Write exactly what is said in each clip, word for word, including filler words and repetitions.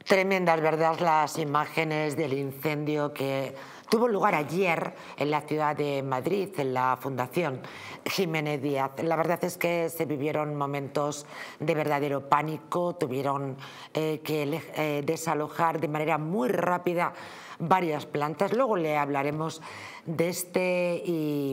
Tremendas, ¿verdad?, las imágenes del incendio que tuvo lugar ayer en la ciudad de Madrid, en la Fundación Jiménez Díaz. La verdad es que se vivieron momentos de verdadero pánico, tuvieron eh, que eh, desalojar de manera muy rápida varias plantas. Luego le hablaremos de este y...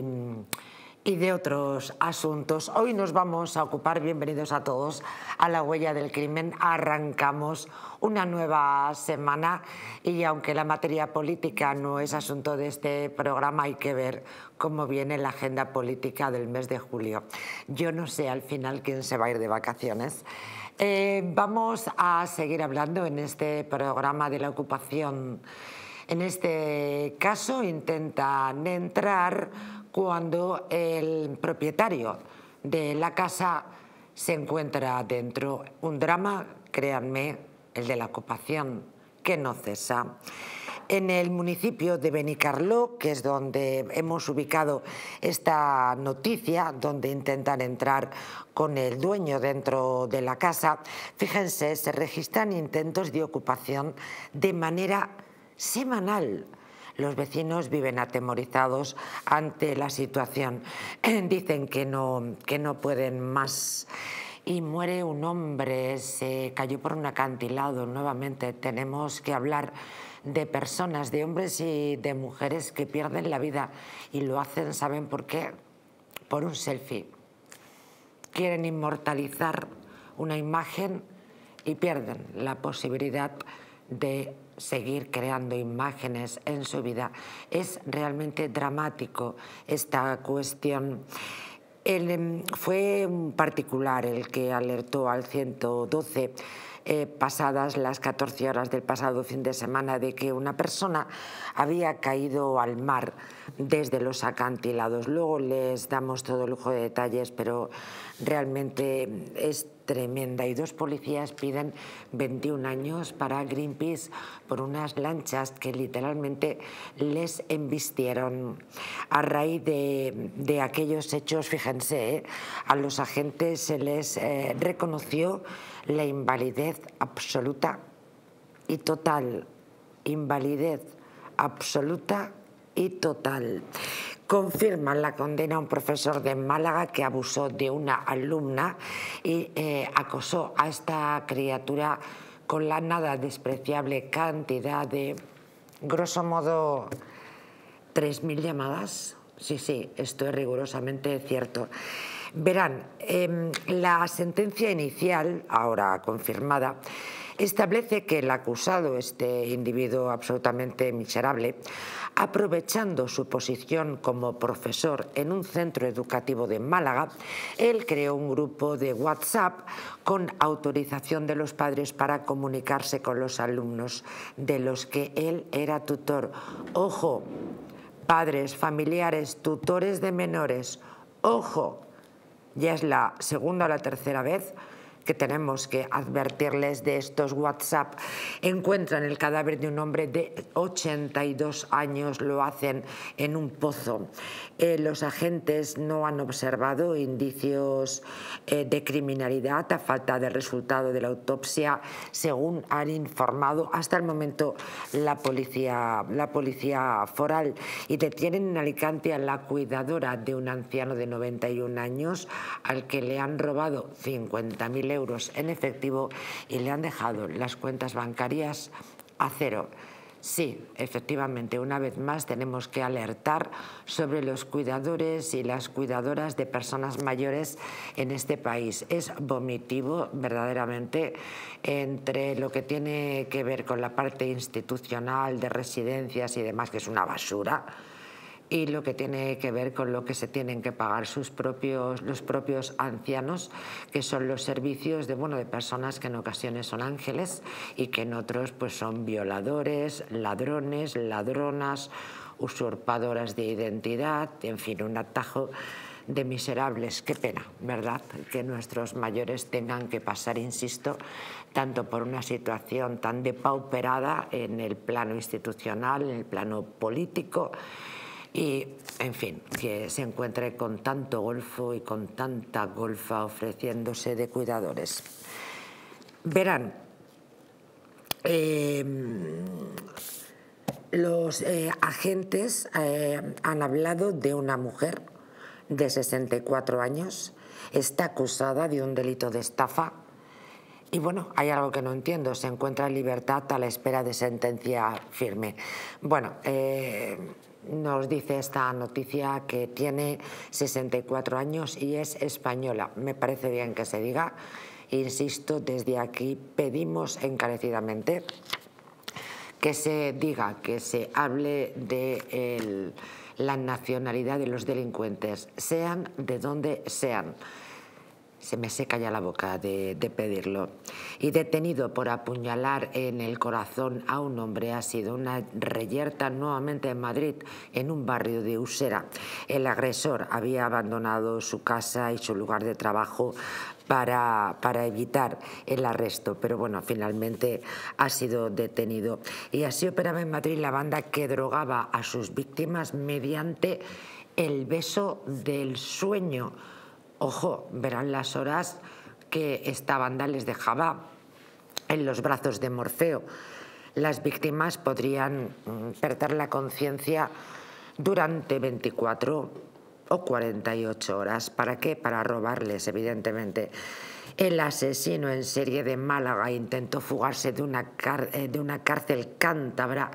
y de otros asuntos. Hoy nos vamos a ocupar, bienvenidos a todos, a La Huella del Crimen. Arrancamos una nueva semana y aunque la materia política no es asunto de este programa, hay que ver cómo viene la agenda política del mes de julio. Yo no sé al final quién se va a ir de vacaciones. Eh, vamos a seguir hablando en este programa de la ocupación. En este caso intentan entrar cuando el propietario de la casa se encuentra dentro. Un drama, créanme, el de la ocupación, que no cesa. En el municipio de Benicarló, que es donde hemos ubicado esta noticia, donde intentan entrar con el dueño dentro de la casa, fíjense, se registran intentos de ocupación de manera semanal. Los vecinos viven atemorizados ante la situación. Dicen que no, que no pueden más. Y muere un hombre, se cayó por un acantilado. Nuevamente tenemos que hablar de personas, de hombres y de mujeres que pierden la vida. Y lo hacen, ¿saben por qué? Por un selfie. Quieren inmortalizar una imagen y pierden la posibilidad de seguir creando imágenes en su vida. Es realmente dramático esta cuestión. El, fue un particular el que alertó al ciento doce eh, pasadas las catorce horas del pasado fin de semana de que una persona había caído al mar desde los acantilados. Luego les damos todo lujo de detalles, pero realmente es tremenda. Y dos policías piden veintiún años para Greenpeace por unas lanchas que literalmente les embistieron. A raíz de, de aquellos hechos, fíjense, ¿eh? a los agentes se les eh, reconoció la invalidez absoluta y total. Invalidez absoluta y total. Confirman la condena a un profesor de Málaga que abusó de una alumna y eh, acosó a esta criatura con la nada despreciable cantidad de, grosso modo, tres mil llamadas. Sí, sí, esto es rigurosamente cierto. Verán, eh, la sentencia inicial, ahora confirmada, establece que el acusado, este individuo absolutamente miserable, aprovechando su posición como profesor en un centro educativo de Málaga, él creó un grupo de WhatsApp con autorización de los padres para comunicarse con los alumnos de los que él era tutor. Ojo, padres, familiares, tutores de menores, ojo, ya es la segunda o la tercera vez que tenemos que advertirles de estos WhatsApp. Encuentran el cadáver de un hombre de ochenta y dos años, lo hacen en un pozo. Eh, los agentes no han observado indicios eh, de criminalidad a falta de resultado de la autopsia, según han informado hasta el momento la policía, la policía foral. Y detienen en Alicante a la cuidadora de un anciano de noventa y un años al que le han robado cincuenta mil euros en efectivo y le han dejado las cuentas bancarias a cero. Sí, efectivamente, una vez más tenemos que alertar sobre los cuidadores y las cuidadoras de personas mayores en este país. Es vomitivo, verdaderamente, entre lo que tiene que ver con la parte institucional de residencias y demás, que es una basura, y lo que tiene que ver con lo que se tienen que pagar sus propios, los propios ancianos, que son los servicios de, bueno, de personas que en ocasiones son ángeles y que en otros pues son violadores, ladrones, ladronas, usurpadoras de identidad, en fin, un atajo de miserables. Qué pena, ¿verdad?, que nuestros mayores tengan que pasar, insisto, tanto por una situación tan depauperada en el plano institucional, en el plano político, y, en fin, que se encuentre con tanto golfo y con tanta golfa ofreciéndose de cuidadores. Verán, Eh, los eh, agentes eh, han hablado de una mujer de sesenta y cuatro años, está acusada de un delito de estafa y bueno, hay algo que no entiendo, se encuentra en libertad a la espera de sentencia firme. Bueno, eh, nos dice esta noticia que tiene sesenta y cuatro años y es española. Me parece bien que se diga. Insisto, desde aquí pedimos encarecidamente que se diga, que se hable de el, la nacionalidad de los delincuentes, sean de donde sean. Se me seca ya la boca de, de pedirlo. Y detenido por apuñalar en el corazón a un hombre ha sido una reyerta nuevamente en Madrid, en un barrio de Usera. El agresor había abandonado su casa y su lugar de trabajo para, para evitar el arresto, pero bueno, finalmente ha sido detenido. Y así operaba en Madrid la banda que drogaba a sus víctimas mediante el beso del sueño. Ojo, verán las horas que esta banda les dejaba en los brazos de Morfeo. Las víctimas podrían perder la conciencia durante veinticuatro o cuarenta y ocho horas. ¿Para qué? Para robarles, evidentemente. El asesino en serie de Málaga intentó fugarse de una, de una cárcel cántabra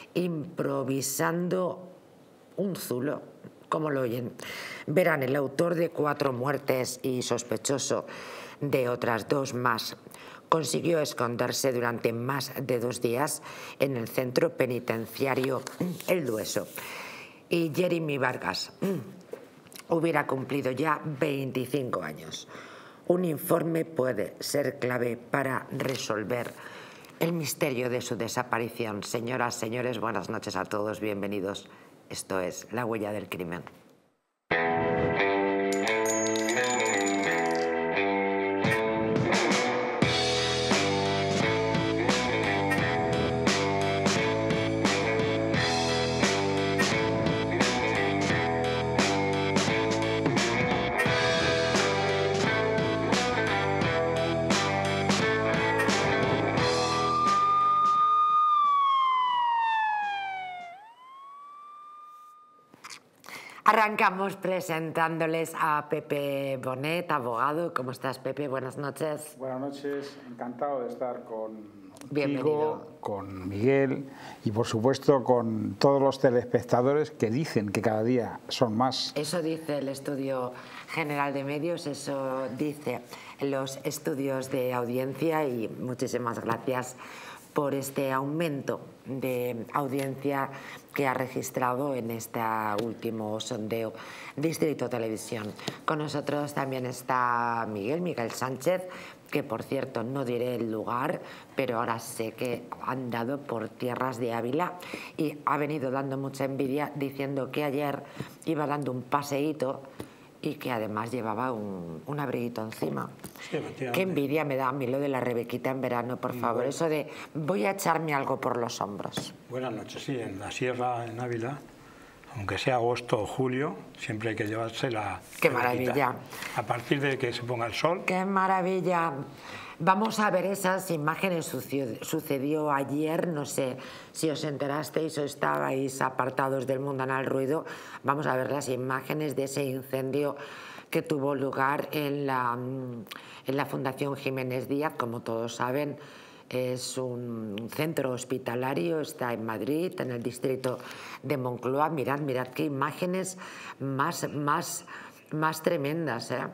improvisando un zulo. Como lo oyen. Verán, el autor de cuatro muertes y sospechoso de otras dos más consiguió esconderse durante más de dos días en el centro penitenciario El Dueso. Y Jeremy Vargas hubiera cumplido ya veinticinco años. Un informe puede ser clave para resolver el misterio de su desaparición. Señoras, señores, buenas noches a todos, bienvenidos. Esto es La Huella del Crimen. Arrancamos presentándoles a Pepe Bonet, abogado. ¿Cómo estás, Pepe? Buenas noches. Buenas noches, encantado de estar con Bienvenido. con Miguel y por supuesto con todos los telespectadores que dicen que cada día son más. Eso dice el Estudio General de Medios, eso dice los estudios de audiencia y muchísimas gracias por este aumento de audiencia que ha registrado en este último sondeo Distrito Televisión. Con nosotros también está Miguel, Miguel Sánchez, que por cierto no diré el lugar, pero ahora sé que ha andado por tierras de Ávila y ha venido dando mucha envidia diciendo que ayer iba dando un paseíto y que además llevaba un, un abriguito encima. Sí, qué envidia me da a mí lo de la Rebequita en verano, por favor. Bueno. Eso de voy a echarme algo por los hombros. Buenas noches, sí, en la sierra, en Ávila, aunque sea agosto o julio, siempre hay que llevarse la ¡Qué Rebequita. Maravilla! A partir de que se ponga el sol. ¡Qué maravilla! Vamos a ver esas imágenes. Sucedió ayer, no sé si os enterasteis o estabais apartados del mundanal ruido. Vamos a ver las imágenes de ese incendio que tuvo lugar en la, en la Fundación Jiménez Díaz. Como todos saben, es un centro hospitalario, está en Madrid, en el distrito de Moncloa. Mirad, mirad qué imágenes más, más, más tremendas, ¿eh?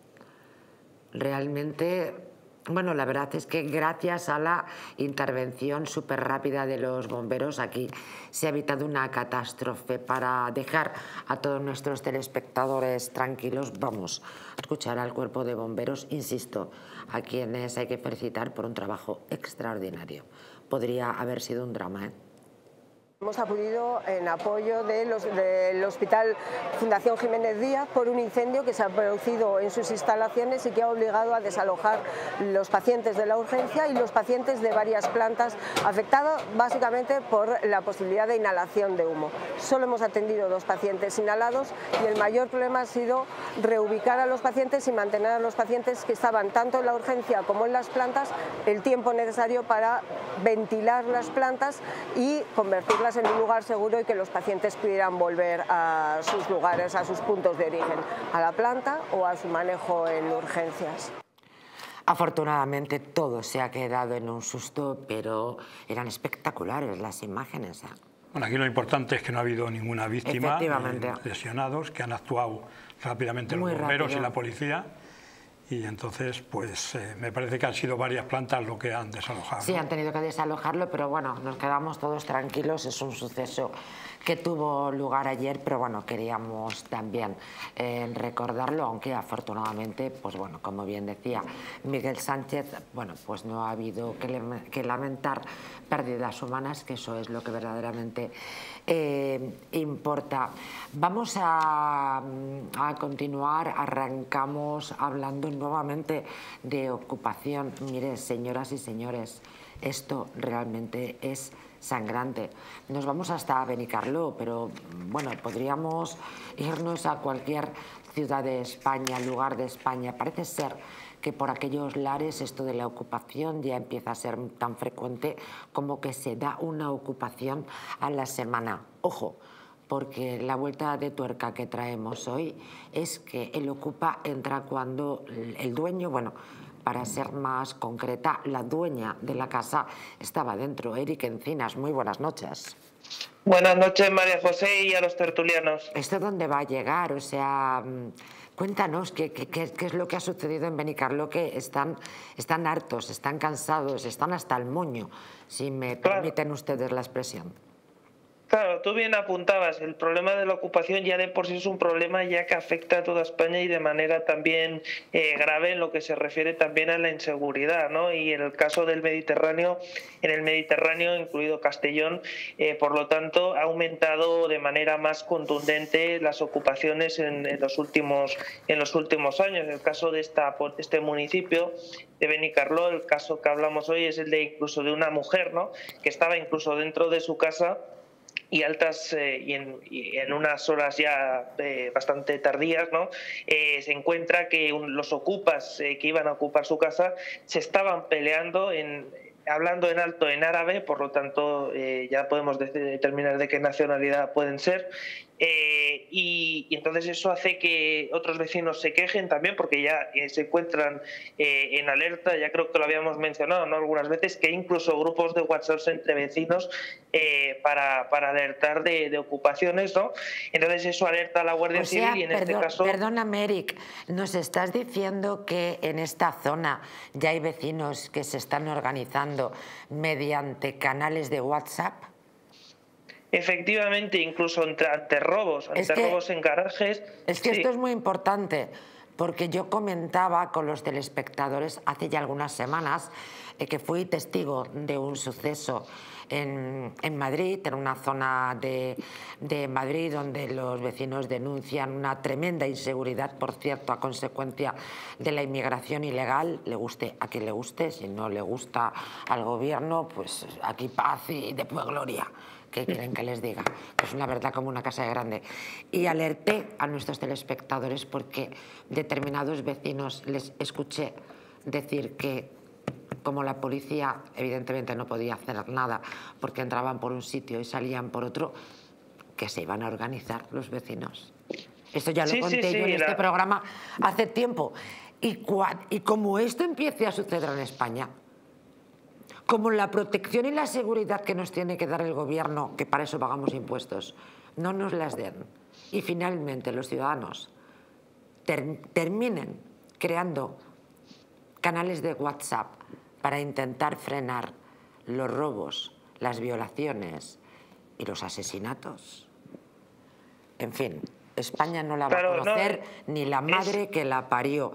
Realmente... Bueno, la verdad es que gracias a la intervención súper rápida de los bomberos aquí se ha evitado una catástrofe. Para dejar a todos nuestros telespectadores tranquilos, vamos a escuchar al cuerpo de bomberos, insisto, a quienes hay que felicitar por un trabajo extraordinario. Podría haber sido un drama, ¿eh? Hemos acudido en apoyo de los, del Hospital Fundación Jiménez Díaz por un incendio que se ha producido en sus instalaciones y que ha obligado a desalojar los pacientes de la urgencia y los pacientes de varias plantas afectados básicamente por la posibilidad de inhalación de humo. Solo hemos atendido dos pacientes inhalados y el mayor problema ha sido reubicar a los pacientes y mantener a los pacientes que estaban tanto en la urgencia como en las plantas el tiempo necesario para ventilar las plantas y convertirlas en un lugar seguro y que los pacientes pudieran volver a sus lugares, a sus puntos de origen, a la planta o a su manejo en urgencias. Afortunadamente todo se ha quedado en un susto, pero eran espectaculares las imágenes. Bueno, aquí lo importante es que no ha habido ninguna víctima, Efectivamente. eh, lesionados, que han actuado rápidamente Muy los bomberos rápido. y la policía. Y entonces, pues eh, me parece que han sido varias plantas lo que han desalojado. Sí, ¿no? han tenido que desalojarlo, pero bueno, nos quedamos todos tranquilos. Es un suceso que tuvo lugar ayer, pero bueno, queríamos también eh, recordarlo, aunque afortunadamente, pues bueno, como bien decía Miguel Sánchez, bueno, pues no ha habido que, que lamentar pérdidas humanas, que eso es lo que verdaderamente eh, importa. Vamos a, a continuar, arrancamos hablando nuevamente de ocupación. Mire, señoras y señores, esto realmente es sangrante. Nos vamos hasta Benicarló, pero bueno, podríamos irnos a cualquier ciudad de España, lugar de España. Parece ser que por aquellos lares esto de la ocupación ya empieza a ser tan frecuente como que se da una ocupación a la semana. Ojo, porque la vuelta de tuerca que traemos hoy es que el ocupa entra cuando el dueño, bueno, para ser más concreta, la dueña de la casa estaba dentro. Eric Encinas, muy buenas noches. Buenas noches, María José, y a los tertulianos. ¿Esto dónde va a llegar? O sea, cuéntanos qué, qué, qué es lo que ha sucedido en Benicarló, que están, están hartos, están cansados, están hasta el moño, si me Claro. permiten ustedes la expresión. Claro, tú bien apuntabas, el problema de la ocupación ya de por sí es un problema ya que afecta a toda España y de manera también eh, grave en lo que se refiere también a la inseguridad, ¿no? Y en el caso del Mediterráneo, en el Mediterráneo, incluido Castellón, eh, por lo tanto, ha aumentado de manera más contundente las ocupaciones en, en, los, últimos, en los últimos años. El caso de esta, este municipio de Benicarló, el caso que hablamos hoy es el de incluso de una mujer, ¿no? Que estaba incluso dentro de su casa y altas eh, y, en, y en unas horas ya eh, bastante tardías, ¿no? Eh, se encuentra que un, los ocupas eh, que iban a ocupar su casa se estaban peleando en hablando en alto en árabe, por lo tanto eh, ya podemos determinar de qué nacionalidad pueden ser, eh, y, y entonces eso hace que otros vecinos se quejen también porque ya eh, se encuentran eh, en alerta. Ya creo que lo habíamos mencionado, ¿no?, algunas veces, que incluso grupos de WhatsApp entre vecinos eh, para, para alertar de, de ocupaciones, ¿no? Entonces eso alerta a la Guardia o sea, Civil y en perdón, este caso... Perdóname, Eric, ¿nos estás diciendo que en esta zona ya hay vecinos que se están organizando mediante canales de WhatsApp? Efectivamente, incluso ante, ante robos, ante que, robos en garajes. Es que sí. Esto es muy importante, porque yo comentaba con los telespectadores hace ya algunas semanas eh, que fui testigo de un suceso en, en Madrid, en una zona de, de Madrid donde los vecinos denuncian una tremenda inseguridad, por cierto, a consecuencia de la inmigración ilegal. Le guste a quien le guste, si no le gusta al gobierno, pues aquí paz y después gloria. ¿Qué quieren que les diga? Pues una verdad como una casa de grande. Y alerté a nuestros telespectadores porque determinados vecinos les escuché decir que, como la policía evidentemente no podía hacer nada porque entraban por un sitio y salían por otro, que se iban a organizar los vecinos. Esto ya lo sí, conté sí, sí, yo en la... este programa hace tiempo. Y, y como esto empiece a suceder en España, como la protección y la seguridad que nos tiene que dar el gobierno, que para eso pagamos impuestos, no nos las den, y finalmente los ciudadanos ter terminen creando canales de WhatsApp para intentar frenar los robos, las violaciones y los asesinatos. En fin, España no la va Pero a conocer no, ni la madre es... que la parió.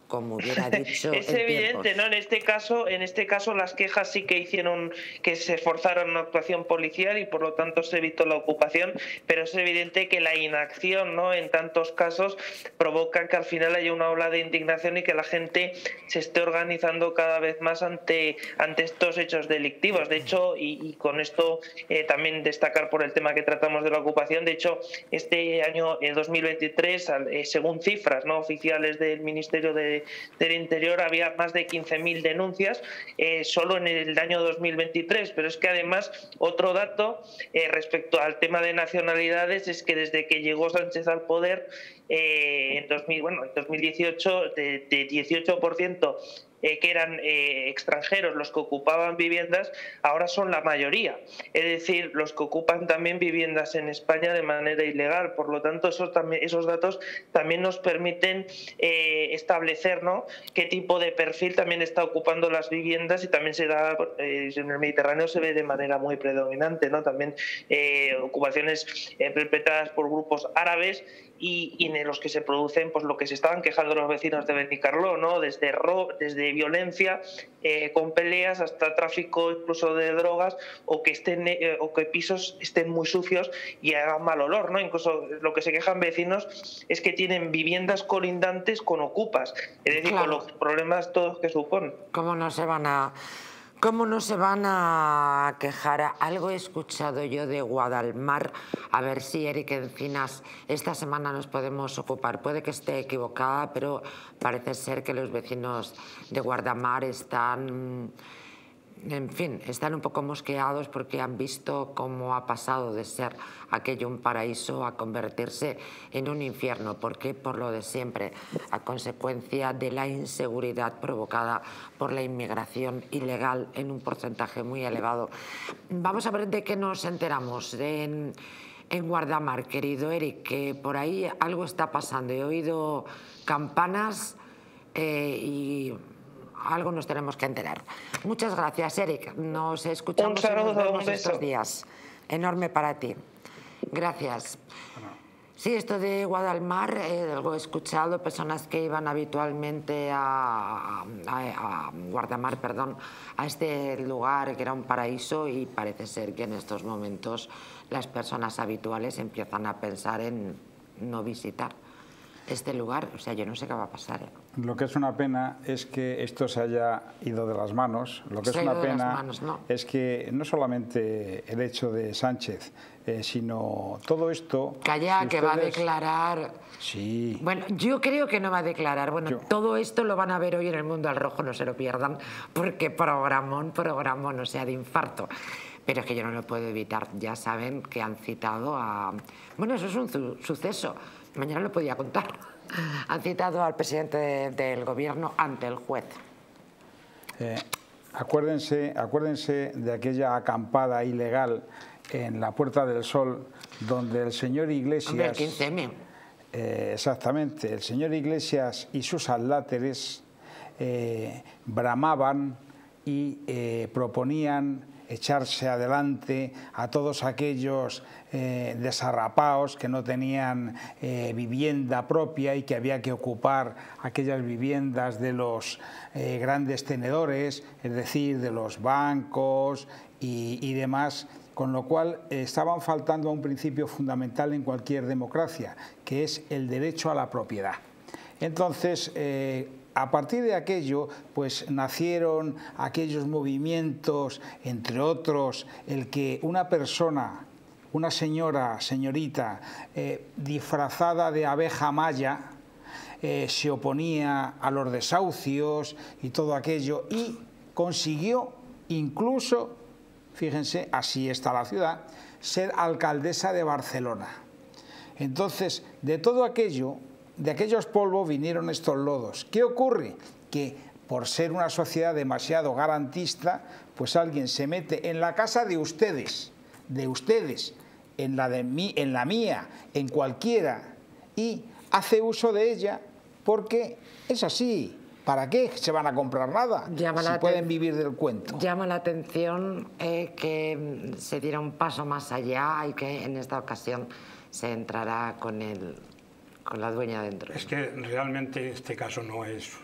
como hubiera dicho es el evidente, tiempo. ¿no? En este caso, en este caso las quejas sí que hicieron que se forzara una actuación policial y por lo tanto se evitó la ocupación, pero es evidente que la inacción, ¿no?, en tantos casos provoca que al final haya una ola de indignación y que la gente se esté organizando cada vez más ante, ante estos hechos delictivos. De hecho, y, y con esto eh, también destacar por el tema que tratamos de la ocupación, de hecho, este año eh, dos mil veintitrés, eh, según cifras, ¿no?, oficiales del Ministerio de del Interior, había más de quince mil denuncias eh, solo en el año dos mil veintitrés, pero es que además otro dato eh, respecto al tema de nacionalidades es que desde que llegó Sánchez al poder eh, en, dos mil, bueno, en dos mil dieciocho de, de dieciocho por ciento Eh, que eran eh, extranjeros los que ocupaban viviendas, ahora son la mayoría. Es decir, los que ocupan también viviendas en España de manera ilegal. Por lo tanto, esos, también, esos datos también nos permiten eh, establecer, ¿no?, qué tipo de perfil también está ocupando las viviendas, y también se da, eh, en el Mediterráneo se ve de manera muy predominante, ¿no? También eh, ocupaciones eh, perpetradas por grupos árabes y, y en los que se producen, pues lo que se estaban quejando los vecinos de Benicarló, ¿no?, desde, ro, desde violencia eh, con peleas hasta tráfico incluso de drogas, o que estén eh, o que pisos estén muy sucios y hagan mal olor, ¿no? Incluso lo que se quejan vecinos es que tienen viviendas colindantes con ocupas, es decir, claro, con los problemas todos que suponen. ¿Cómo no se van a ¿Cómo no se van a quejar? Algo he escuchado yo de Guadalmar, a ver si Eric Encinas esta semana nos podemos ocupar. Puede que esté equivocada, pero parece ser que los vecinos de Guadalmar están, en fin, están un poco mosqueados porque han visto cómo ha pasado de ser aquello un paraíso a convertirse en un infierno. ¿Por qué? Por lo de siempre, a consecuencia de la inseguridad provocada por la inmigración ilegal en un porcentaje muy elevado. Vamos a ver de qué nos enteramos en, en Guardamar, querido Eric, que por ahí algo está pasando. He oído campanas eh, y algo nos tenemos que enterar. Muchas gracias, Eric. Nos escuchamos y nos vemos estos días. Enorme para ti. Gracias. Sí, esto de Guadalmar, eh, algo he escuchado, personas que iban habitualmente a, a, a Guardamar, perdón, a este lugar que era un paraíso, y parece ser que en estos momentos las personas habituales empiezan a pensar en no visitar este lugar. O sea, yo no sé qué va a pasar. ¿eh? Lo que es una pena es que esto se haya ido de las manos. Lo que se es una pena manos, ¿no? es que no solamente el hecho de Sánchez, eh, sino todo esto... Calla, si que ustedes... va a declarar... Sí. Bueno, yo creo que no va a declarar. Bueno, yo... todo esto lo van a ver hoy en El Mundo al Rojo, no se lo pierdan, porque programón, programón, o sea, de infarto. Pero es que yo no lo puedo evitar. Ya saben que han citado a... Bueno, eso es un su suceso. Mañana lo podía contar. Han citado al presidente de, del gobierno ante el juez. Eh, acuérdense, acuérdense de aquella acampada ilegal en la Puerta del Sol, donde el señor Iglesias... Hombre, el quince eme. Eh, exactamente, el señor Iglesias y sus adláteres eh, bramaban y eh, proponían echarse adelante a todos aquellos eh, desarrapaos que no tenían eh, vivienda propia y que había que ocupar aquellas viviendas de los eh, grandes tenedores, es decir, de los bancos y, y demás, con lo cual eh, estaban faltando a un principio fundamental en cualquier democracia, que es el derecho a la propiedad. Entonces, eh, a partir de aquello, pues nacieron aquellos movimientos, entre otros, el que una persona, una señora, señorita, eh, disfrazada de abeja maya, eh, se oponía a los desahucios y todo aquello, y consiguió incluso, fíjense, así está la ciudad, ser alcaldesa de Barcelona. Entonces, de todo aquello, de aquellos polvos vinieron estos lodos. ¿Qué ocurre? Que por ser una sociedad demasiado garantista, pues alguien se mete en la casa de ustedes, de ustedes, en la de mí, en la mía, en cualquiera, y hace uso de ella porque es así. ¿Para qué se van a comprar nada llama si pueden vivir del cuento? Llama la atención eh, que se diera un paso más allá y que en esta ocasión se entrará con el... con la dueña dentro. Es que realmente este caso no es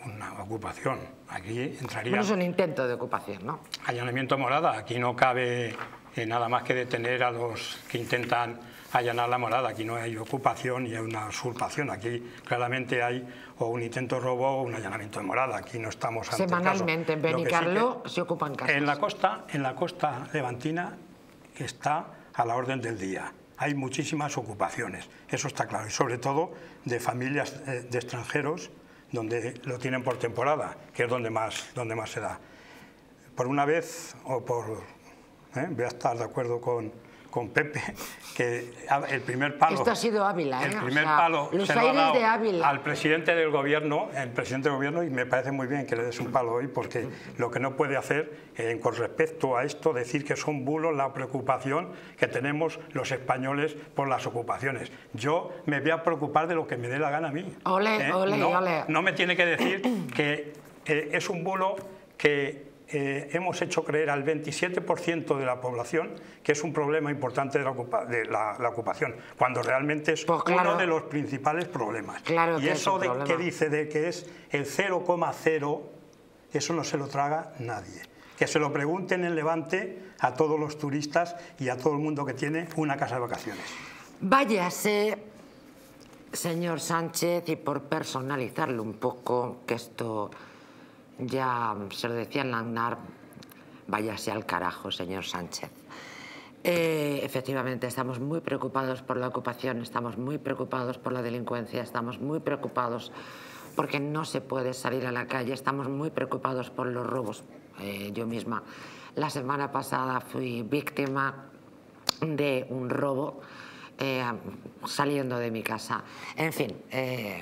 una ocupación. Aquí entraría... Bueno, es un intento de ocupación, ¿no? Allanamiento morada. Aquí no cabe eh, nada más que detener a los que intentan allanar la morada. Aquí no hay ocupación y hay una usurpación. Aquí claramente hay o un intento de robo o un allanamiento de morada. Aquí no estamos ante Semanalmente en Benicarló sí se ocupan casas. En la costa, en la costa levantina está a la orden del día. Hay muchísimas ocupaciones, eso está claro, y sobre todo de familias de extranjeros donde lo tienen por temporada, que es donde más, donde más se da. Por una vez, o por, ¿eh? voy a estar de acuerdo con, con Pepe, que el primer palo... Esto ha sido Ávila, ¿eh? El primer o sea, palo los se lo ha aires dado de Ávila. Al presidente del gobierno, el presidente del gobierno, y me parece muy bien que le des un palo hoy, porque lo que no puede hacer eh, con respecto a esto, decir que son bulos la preocupación que tenemos los españoles por las ocupaciones. Yo me voy a preocupar de lo que me dé la gana a mí. Ole, ¿eh? ole, no, ole. No me tiene que decir que eh, es un bulo que... Eh, hemos hecho creer al veintisiete por ciento de la población que es un problema importante de la, ocupa de la, la ocupación, cuando realmente es pues claro, uno de los principales problemas. Claro y eso de que dice de que es el cero coma cero, eso no se lo traga nadie. Que se lo pregunten en Levante a todos los turistas y a todo el mundo que tiene una casa de vacaciones. Váyase, señor Sánchez, y por personalizarlo un poco, que esto... Ya se lo decía en Lagnar, váyase al carajo, señor Sánchez. Eh, efectivamente, estamos muy preocupados por la ocupación, estamos muy preocupados por la delincuencia, estamos muy preocupados porque no se puede salir a la calle, estamos muy preocupados por los robos. Eh, yo misma, la semana pasada fui víctima de un robo eh, saliendo de mi casa. En fin, eh,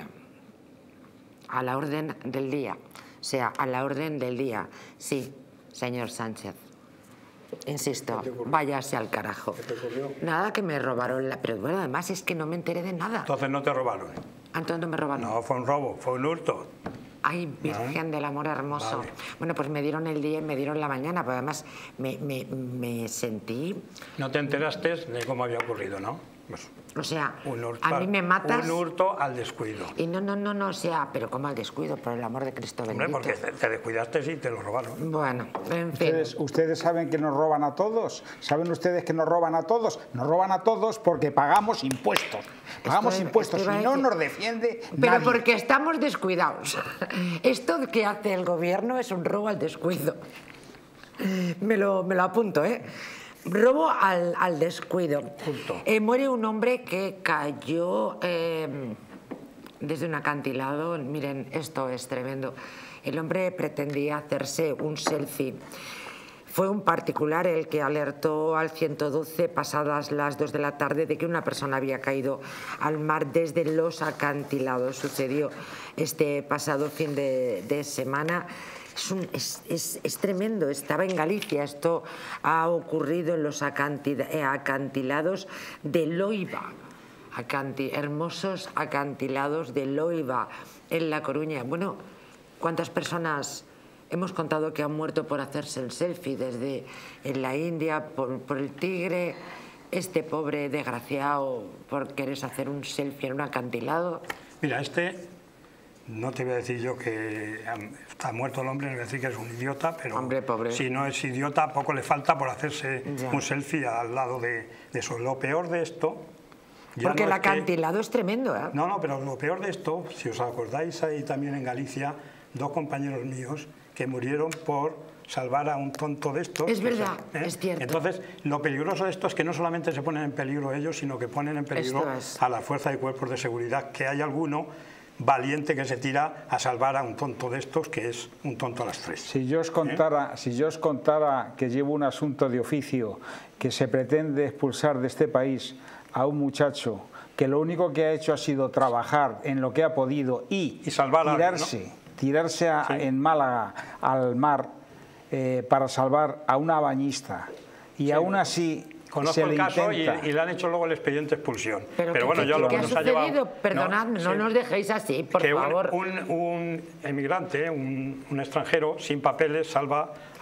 a la orden del día. O sea, a la orden del día. Sí, señor Sánchez. Insisto, váyase al carajo. ¿Qué te ocurrió? Nada, que me robaron la... Pero bueno, además es que no me enteré de nada. Entonces no te robaron. Entonces no me robaron. No, fue un robo, fue un hurto. Ay, Virgen del Amor Hermoso. Vale. Bueno, pues me dieron el día y me dieron la mañana, pero además me, me, me sentí... No te enteraste de cómo había ocurrido, ¿no? Pues, o sea, un hurto, a mí me matas... Un hurto al descuido. Y no, no, no, no, o sea, pero como al descuido, por el amor de Cristo bendito. Hombre, porque te descuidaste y te lo robaron. Bueno, en fin. ¿Ustedes, ¿Ustedes saben que nos roban a todos? ¿Saben ustedes que nos roban a todos? Nos roban a todos porque pagamos impuestos. Pagamos estoy, impuestos estoy y no nos defiende Pero nadie. porque estamos descuidados. Esto que hace el gobierno es un robo al descuido. Me lo, me lo apunto, ¿eh? Robo al, al descuido. Eh, muere un hombre que cayó eh, desde un acantilado. Miren, esto es tremendo. El hombre pretendía hacerse un selfie. Fue un particular el que alertó al ciento doce pasadas las dos de la tarde de que una persona había caído al mar desde los acantilados. Sucedió este pasado fin de, de semana. Es, un, es, es, es tremendo, estaba en Galicia, esto ha ocurrido en los acantilados de Loiva, Acanti, hermosos acantilados de Loiva, en La Coruña. Bueno, ¿cuántas personas hemos contado que han muerto por hacerse el selfie desde en la India, por, por el Tigre? Este pobre desgraciado por querer hacer un selfie en un acantilado. Mira, este... No te voy a decir yo que está muerto el hombre, no voy a decir que es un idiota, pero hombre, pobre. Si no es idiota, poco le falta por hacerse ya. un selfie al lado de, de eso. Lo peor de esto... Porque no el es acantilado que, es tremendo, ¿eh? No, no, pero lo peor de esto, si os acordáis ahí también en Galicia, dos compañeros míos que murieron por salvar a un tonto de estos. Es verdad, se, ¿eh? es cierto. Entonces, lo peligroso de esto es que no solamente se ponen en peligro ellos, sino que ponen en peligro es. a la fuerza de cuerpos de seguridad, que hay alguno valiente que se tira a salvar a un tonto de estos, que es un tonto a las tres. Si yo os contara, ¿Eh? si yo os contara que llevo un asunto de oficio, que se pretende expulsar de este país a un muchacho que lo único que ha hecho ha sido trabajar en lo que ha podido y, y salvar tirarse, a, ¿no? tirarse a, sí. en Málaga al mar eh, para salvar a una bañista, y sí, aún así... Conozco se el le caso y, intenta. y le han hecho luego el expediente de expulsión. Pero, Pero ¿qué, bueno, yo qué, lo ¿qué que ha nos ha sucedido? llevado... Perdonad, no, no sí. nos dejéis así, por que favor. Un, un, un emigrante, un, un extranjero sin papeles, salva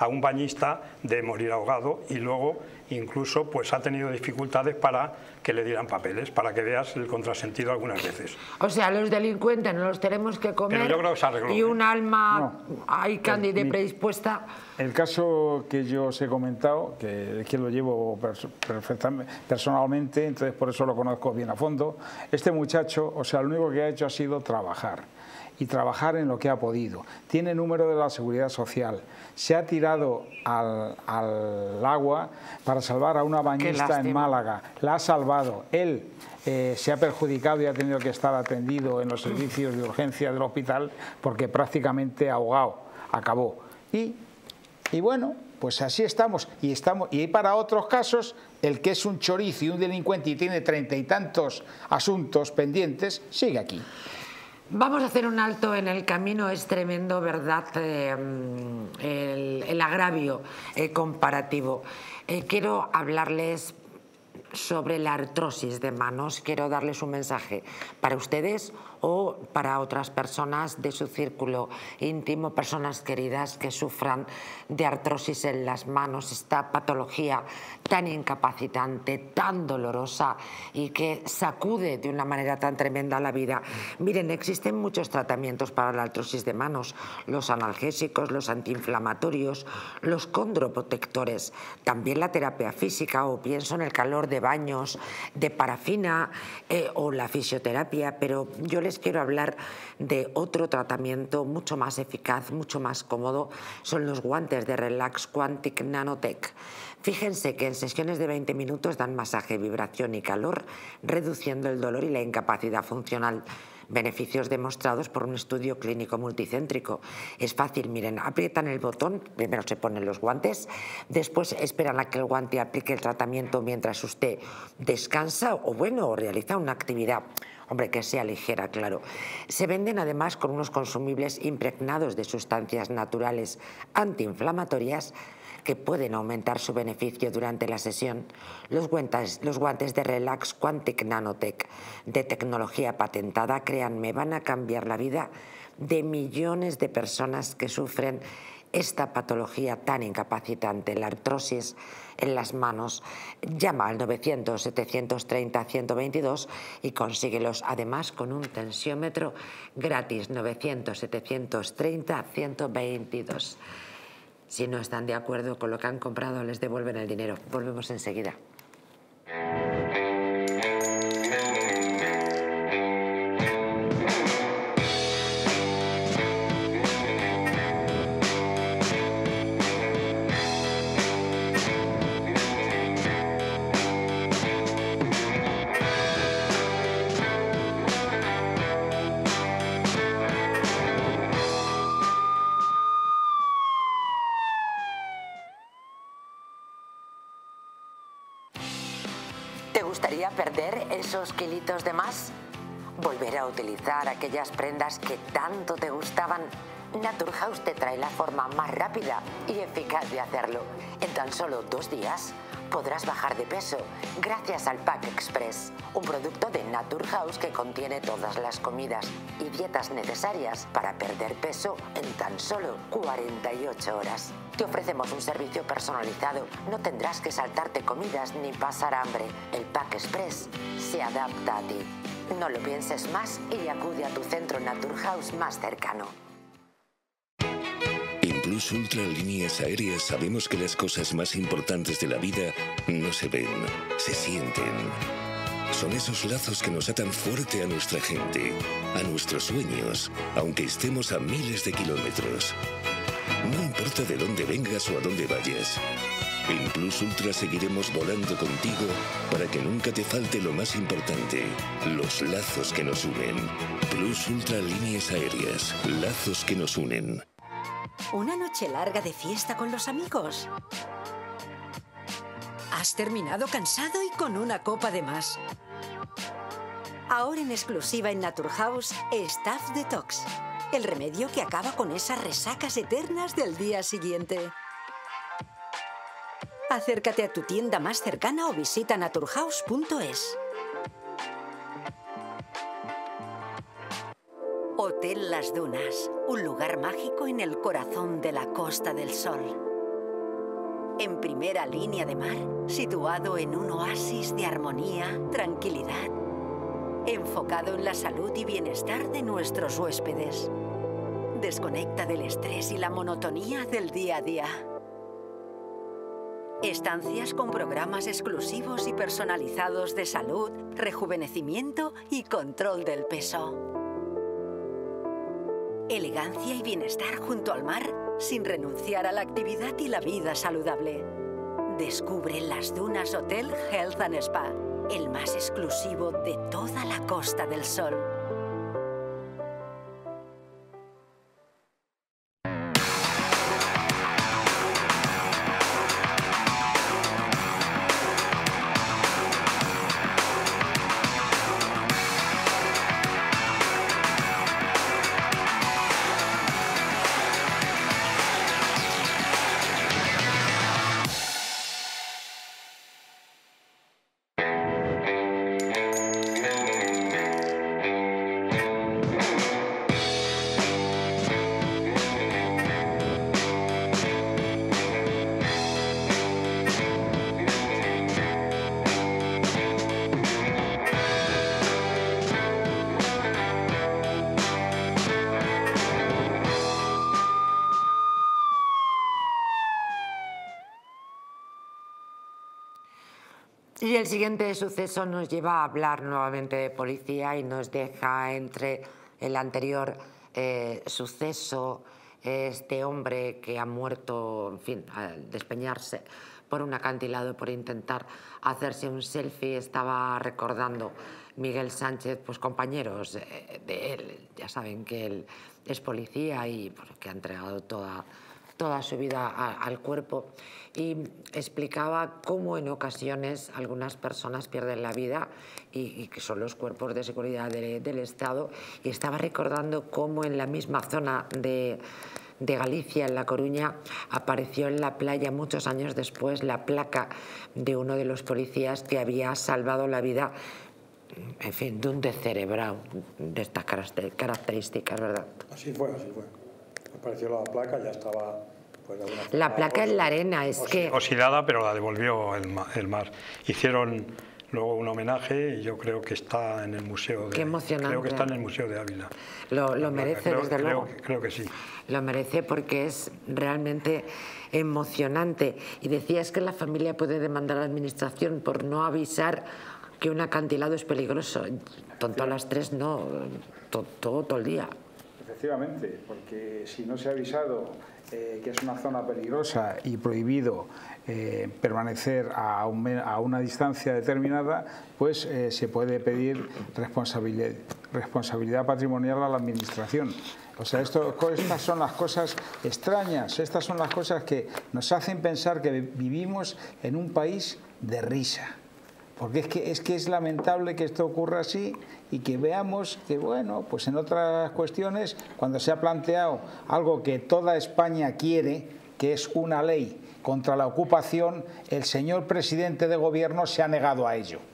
a un bañista de morir ahogado y luego incluso pues ha tenido dificultades para que le dieran papeles, para que veas el contrasentido algunas veces. O sea, los delincuentes no los tenemos que comer. Pero yo creo que se arregló, y un ¿eh? alma No. ahí cándida y Mi- predispuesta. El caso que yo os he comentado, que es que lo llevo pers- perfectamente, personalmente, entonces por eso lo conozco bien a fondo, este muchacho, o sea, lo único que ha hecho ha sido trabajar. Y trabajar en lo que ha podido. Tiene número de la Seguridad Social. Se ha tirado al, al agua para salvar a una bañista en Málaga. La ha salvado. Él eh, se ha perjudicado y ha tenido que estar atendido en los servicios de urgencia del hospital porque prácticamente ahogado. Acabó. Y, y bueno, pues así estamos. Y, estamos. y para otros casos, el que es un chorizo y un delincuente y tiene treinta y tantos asuntos pendientes, sigue aquí. Vamos a hacer un alto en el camino, es tremendo, ¿verdad? Eh, el, el agravio eh, comparativo. Eh, quiero hablarles sobre la artrosis de manos, quiero darles un mensaje para ustedes o para otras personas de su círculo íntimo, personas queridas que sufran de artrosis en las manos, esta patología tan incapacitante, tan dolorosa y que sacude de una manera tan tremenda la vida. Miren, existen muchos tratamientos para la artrosis de manos, los analgésicos, los antiinflamatorios, los condroprotectores, también la terapia física, o pienso en el calor de baños de parafina eh, o la fisioterapia, pero yo les quiero hablar de otro tratamiento mucho más eficaz, mucho más cómodo, son los guantes de Relax Quantic Nanotech. Fíjense que en sesiones de veinte minutos dan masaje, vibración y calor, reduciendo el dolor y la incapacidad funcional. Beneficios demostrados por un estudio clínico multicéntrico. Es fácil, miren, aprietan el botón, primero se ponen los guantes, después esperan a que el guante aplique el tratamiento mientras usted descansa o, bueno, o realiza una actividad, hombre, que sea ligera, claro. Se venden además con unos consumibles impregnados de sustancias naturales antiinflamatorias que pueden aumentar su beneficio durante la sesión. Los guantes, los guantes de Relax Quantic Nanotech de tecnología patentada, créanme, van a cambiar la vida de millones de personas que sufren esta patología tan incapacitante, la artrosis en las manos. Llama al novecientos, setecientos treinta, ciento veintidós y consíguelos además con un tensiómetro gratis, novecientos, setecientos treinta, ciento veintidós. Si no están de acuerdo con lo que han comprado, les devuelven el dinero. Volvemos enseguida. ¿Te gustaría perder esos kilitos de más? ¿Volver a utilizar aquellas prendas que tanto te gustaban? Naturhaus te trae la forma más rápida y eficaz de hacerlo. En tan solo dos días podrás bajar de peso gracias al Pack Express, un producto de Naturhaus que contiene todas las comidas y dietas necesarias para perder peso en tan solo cuarenta y ocho horas. Te ofrecemos un servicio personalizado, no tendrás que saltarte comidas ni pasar hambre. El Pack Express se adapta a ti. No lo pienses más y acude a tu centro Naturhaus más cercano. En Plus Ultra Líneas Aéreas sabemos que las cosas más importantes de la vida no se ven, se sienten. Son esos lazos que nos atan fuerte a nuestra gente, a nuestros sueños, aunque estemos a miles de kilómetros. No importa de dónde vengas o a dónde vayas. En Plus Ultra seguiremos volando contigo para que nunca te falte lo más importante, los lazos que nos unen. Plus Ultra Líneas Aéreas, lazos que nos unen. ¿Una noche larga de fiesta con los amigos? ¿Has terminado cansado y con una copa de más? Ahora en exclusiva en Naturhaus, Staff Detox. El remedio que acaba con esas resacas eternas del día siguiente. Acércate a tu tienda más cercana o visita naturhaus punto es. Hotel Las Dunas, un lugar mágico en el corazón de la Costa del Sol. En primera línea de mar, situado en un oasis de armonía, tranquilidad, enfocado en la salud y bienestar de nuestros huéspedes. Desconecta del estrés y la monotonía del día a día. Estancias con programas exclusivos y personalizados de salud, rejuvenecimiento y control del peso. Elegancia y bienestar junto al mar, sin renunciar a la actividad y la vida saludable. Descubre las Dunas Hotel Health and Spa, el más exclusivo de toda la Costa del Sol. Y el siguiente suceso nos lleva a hablar nuevamente de policía y nos deja entre el anterior eh, suceso, este hombre que ha muerto, en fin, al despeñarse por un acantilado por intentar hacerse un selfie. Estaba recordando Miguel Sánchez, pues compañeros de él, ya saben que él es policía y pues, que ha entregado toda, toda su vida a, al cuerpo, y explicaba cómo en ocasiones algunas personas pierden la vida y, y que son los cuerpos de seguridad de, del Estado, y estaba recordando cómo en la misma zona de, de Galicia, en La Coruña, apareció en la playa muchos años después la placa de uno de los policías que había salvado la vida, en fin, de un descerebrado de estas características, ¿verdad? Así fue, así fue. Apareció la placa, ya estaba... Pues, de alguna la placa en la arena, es que... Oxidada, pero la devolvió el, el mar. Hicieron luego un homenaje y yo creo que está en el museo de... Qué emocionante. Creo que está en el museo de Ávila. Lo, lo merece, creo, desde creo, luego. Creo que sí. Lo merece porque es realmente emocionante. Y decías que la familia puede demandar a la administración por no avisar que un acantilado es peligroso. Tonto a las tres no, todo, todo, todo el día. Efectivamente, porque si no se ha avisado eh, que es una zona peligrosa y prohibido eh, permanecer a, un, a una distancia determinada, pues eh, se puede pedir responsabilidad, responsabilidad patrimonial a la administración. O sea, esto, estas son las cosas extrañas, estas son las cosas que nos hacen pensar que vivimos en un país de risa. Porque es que, es que es lamentable que esto ocurra así y que veamos que, bueno, pues en otras cuestiones, cuando se ha planteado algo que toda España quiere, que es una ley contra la ocupación, el señor presidente de gobierno se ha negado a ello.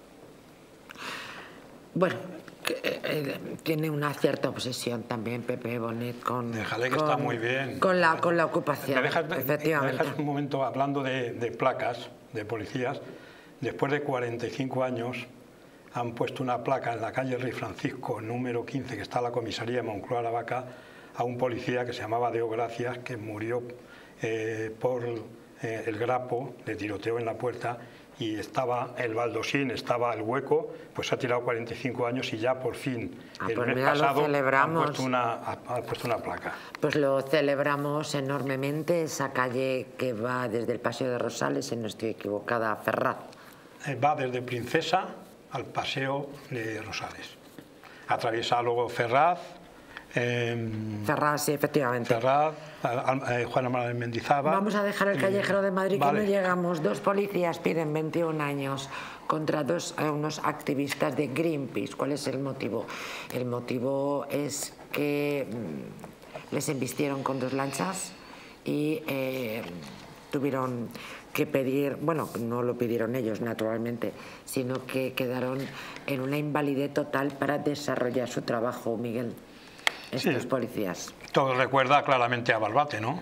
Bueno, que, eh, tiene una cierta obsesión también Pepe Bonet con, Déjale que con, está muy bien. con, la, con la ocupación. Me dejas, efectivamente. Me dejas un momento hablando de, de placas, de policías. Después de cuarenta y cinco años han puesto una placa en la calle Rey Francisco, número quince, que está la comisaría de Moncloa la Vaca, a un policía que se llamaba Deo Gracias, que murió eh, por eh, el grapo, le tiroteó en la puerta y estaba el baldosín, estaba el hueco, pues ha tirado cuarenta y cinco años y ya por fin, ah, el pues mes mira, pasado, han puesto, una, ha puesto una placa. Pues lo celebramos enormemente, esa calle que va desde el Paseo de Rosales, si no estoy equivocada, a Ferraz. Va desde Princesa al Paseo de Rosales. Atraviesa luego Ferraz. Eh, Ferraz, sí, efectivamente. Ferraz, eh, Juan Amaro de Mendizábal. Vamos a dejar el callejero de Madrid, vale. Que no llegamos. Dos policías piden veintiún años contra dos, eh, unos activistas de Greenpeace. ¿Cuál es el motivo? El motivo es que mmm, les embistieron con dos lanchas y eh, tuvieron que pedir, bueno, no lo pidieron ellos naturalmente, sino que quedaron en una invalidez total para desarrollar su trabajo, Miguel, estos sí. policías. Todo recuerda claramente a Barbate, ¿no?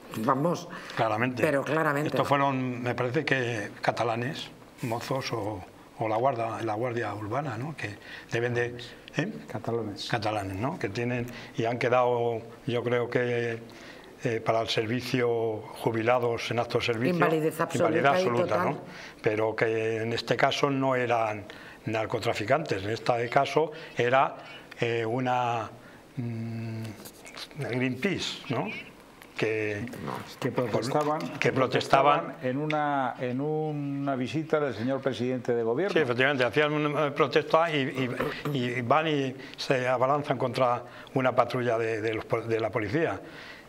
vamos. Claramente. Pero claramente. Estos fueron, me parece que catalanes, mozos o, o la guardia, la guardia urbana, ¿no? Que deben de... ¿eh? Catalanes. Catalanes, ¿no? Que tienen y han quedado, yo creo que eh, para el servicio jubilados en acto de servicio. Invalidez absoluta. Invalidez absoluta, total. ¿no? Pero que en este caso no eran narcotraficantes, en este caso era eh, una mmm, Greenpeace, ¿no? Que, que protestaban, que que protestaban protestaban en una en una visita del señor presidente de gobierno. Sí, efectivamente, hacían una protesta y, y, y van y se abalanzan contra una patrulla de, de, los, de la policía.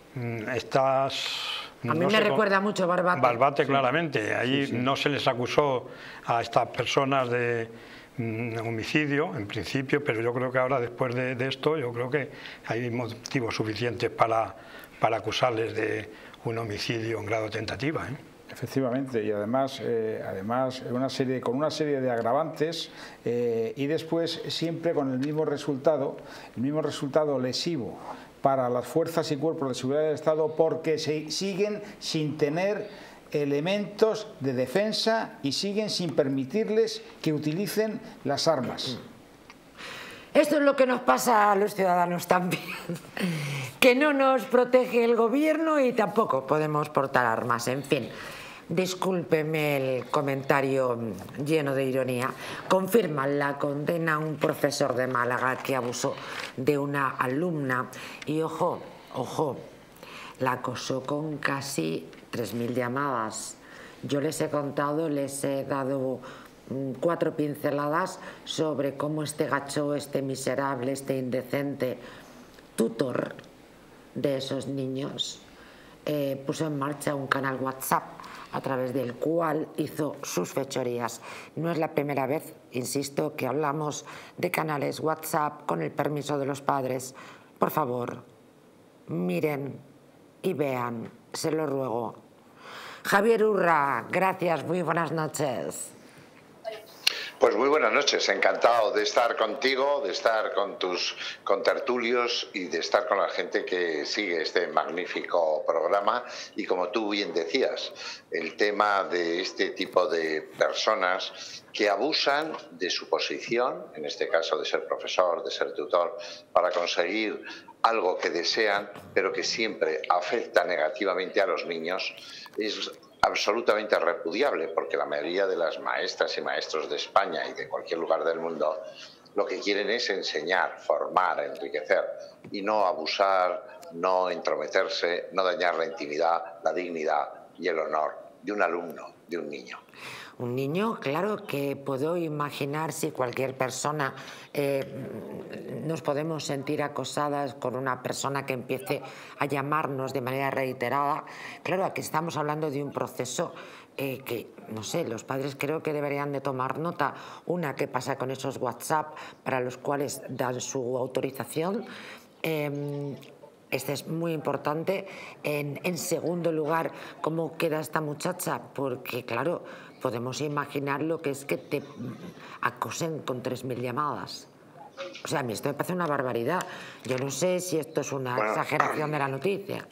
Estas... A mí no me sé, recuerda mucho Barbate. Barbate, claramente. Allí sí, sí. no se les acusó a estas personas de homicidio en principio, pero yo creo que ahora después de, de esto yo creo que hay motivos suficientes para, para acusarles de un homicidio en grado de tentativa, ¿eh? Efectivamente, y además, eh, además una serie, con una serie de agravantes eh, y después siempre con el mismo resultado, el mismo resultado lesivo para las fuerzas y cuerpos de seguridad del Estado, porque se siguen sin tener elementos de defensa y siguen sin permitirles que utilicen las armas. Esto es lo que nos pasa a los ciudadanos también, que no nos protege el gobierno y tampoco podemos portar armas. En fin, discúlpeme el comentario lleno de ironía. Confirma la condena a un profesor de Málaga que abusó de una alumna y, ojo, ojo, la acosó con casi tres mil llamadas. Yo les he contado, les he dado cuatro pinceladas sobre cómo este gacho, este miserable, este indecente tutor de esos niños eh, puso en marcha un canal WhatsApp a través del cual hizo sus fechorías. No es la primera vez, insisto, que hablamos de canales WhatsApp con el permiso de los padres. Por favor, miren y vean, se lo ruego. Javier Urra, gracias, muy buenas noches. Pues muy buenas noches, encantado de estar contigo, de estar con tus contertulios y de estar con la gente que sigue este magnífico programa. Y como tú bien decías, el tema de este tipo de personas que abusan de su posición, en este caso de ser profesor, de ser tutor, para conseguir algo que desean, pero que siempre afecta negativamente a los niños, es absolutamente repudiable, porque la mayoría de las maestras y maestros de España y de cualquier lugar del mundo lo que quieren es enseñar, formar, enriquecer y no abusar, no entrometerse, no dañar la intimidad, la dignidad y el honor de un alumno, de un niño. Un niño, claro que puedo imaginar si cualquier persona eh, nos podemos sentir acosadas con una persona que empiece a llamarnos de manera reiterada. Claro, aquí estamos hablando de un proceso eh, que, no sé, los padres creo que deberían de tomar nota. Una, qué pasa con esos WhatsApp para los cuales dan su autorización. Eh, Este es muy importante. En, en segundo lugar, ¿cómo queda esta muchacha? Porque, claro, podemos imaginar lo que es que te acosen con tres mil llamadas. O sea, a mí esto me parece una barbaridad. Yo no sé si esto es una bueno, exageración de la noticia.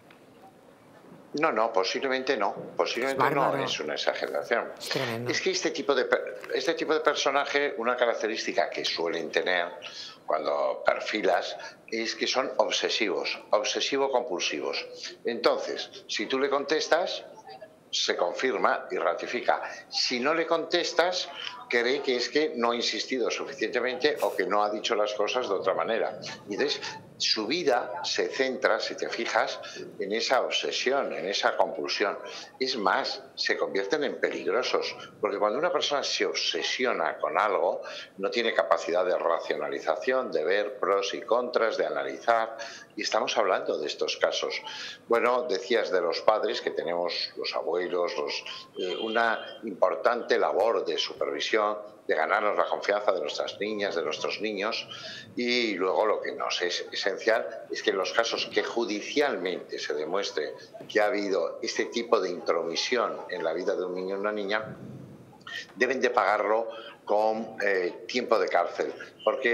No, no, posiblemente no. Posiblemente es no es una exageración. Es, es que este tipo de, este tipo de personaje, una característica que suelen tener cuando perfilas, es que son obsesivos, obsesivo-compulsivos. Entonces, si tú le contestas, se confirma y ratifica. Si no le contestas, cree que es que no ha insistido suficientemente o que no ha dicho las cosas de otra manera. Y entonces, su vida se centra, si te fijas, en esa obsesión, en esa compulsión. Es más, se convierten en peligrosos, porque cuando una persona se obsesiona con algo, no tiene capacidad de racionalización, de ver pros y contras, de analizar, y estamos hablando de estos casos. Bueno, decías de los padres, que tenemos los abuelos, los, eh, una importante labor de supervisión, de ganarnos la confianza de nuestras niñas, de nuestros niños, y luego lo que nos es esencial es que en los casos que judicialmente se demuestre que ha habido este tipo de intromisión en la vida de un niño o una niña, deben de pagarlo con eh, tiempo de cárcel, porque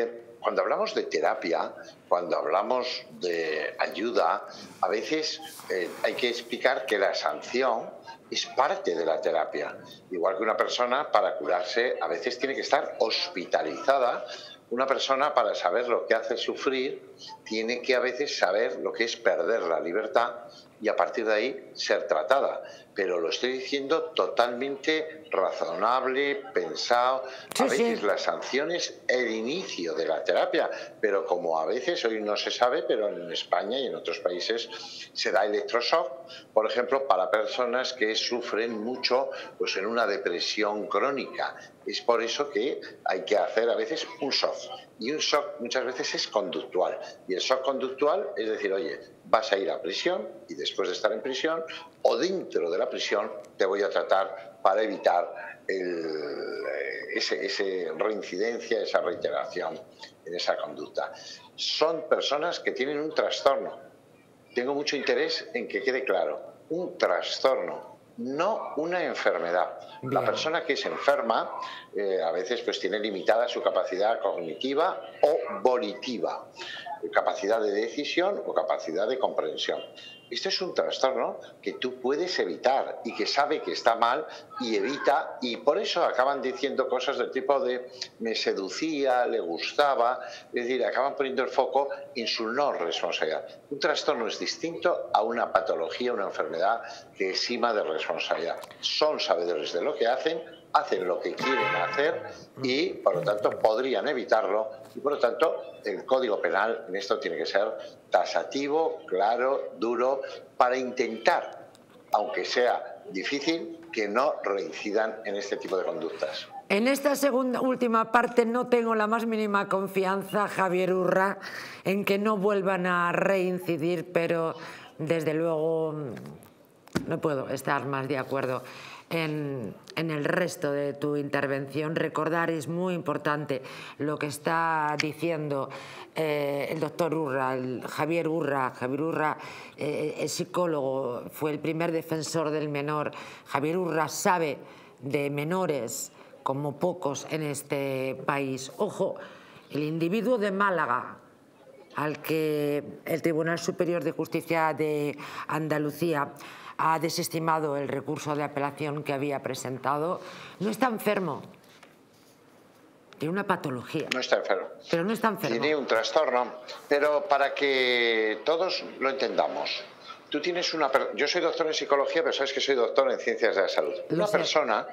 cuando hablamos de terapia, cuando hablamos de ayuda, a veces eh, hay que explicar que la sanción es parte de la terapia. Igual que una persona para curarse a veces tiene que estar hospitalizada. Una persona para saber lo que hace sufrir tiene que a veces saber lo que es perder la libertad y a partir de ahí ser tratada. Pero lo estoy diciendo totalmente razonable, pensado. A veces la sanción es el inicio de la terapia, pero como a veces hoy no se sabe, pero en España y en otros países se da electroshock, por ejemplo, para personas que sufren mucho pues, en una depresión crónica. Es por eso que hay que hacer a veces un shock. Y un shock muchas veces es conductual. Y el shock conductual es decir, oye, vas a ir a prisión y después de estar en prisión o dentro de la prisión te voy a tratar para evitar el, ese, ese reincidencia, esa reiteración en esa conducta. Son personas que tienen un trastorno. Tengo mucho interés en que quede claro, un trastorno, no una enfermedad. Bien. La persona que es enferma eh, a veces pues tiene limitada su capacidad cognitiva o volitiva, capacidad de decisión o capacidad de comprensión. Esto es un trastorno que tú puedes evitar y que sabe que está mal y evita, y por eso acaban diciendo cosas del tipo de me seducía, le gustaba, es decir, acaban poniendo el foco en su no responsabilidad. Un trastorno es distinto a una patología, una enfermedad que exima de responsabilidad. Son sabedores de lo que hacen, hacen lo que quieren hacer y, por lo tanto, podrían evitarlo y, por lo tanto, el Código Penal en esto tiene que ser tasativo, claro, duro, para intentar, aunque sea difícil, que no reincidan en este tipo de conductas. En esta segunda última parte no tengo la más mínima confianza, Javier Urra, en que no vuelvan a reincidir, pero desde luego no puedo estar más de acuerdo En, en el resto de tu intervención. Recordar, es muy importante lo que está diciendo eh, el doctor Urra, el Javier Urra. Javier Urra eh, es psicólogo, fue el primer defensor del menor. Javier Urra sabe de menores como pocos en este país. Ojo, el individuo de Málaga, al que el Tribunal Superior de Justicia de Andalucía ha desestimado el recurso de apelación que había presentado, no está enfermo. Tiene una patología. No está enfermo. Pero no está enfermo. Tiene un trastorno. Pero para que todos lo entendamos, tú tienes una... Yo soy doctor en psicología, pero sabes que soy doctor en ciencias de la salud. Lo una sé. persona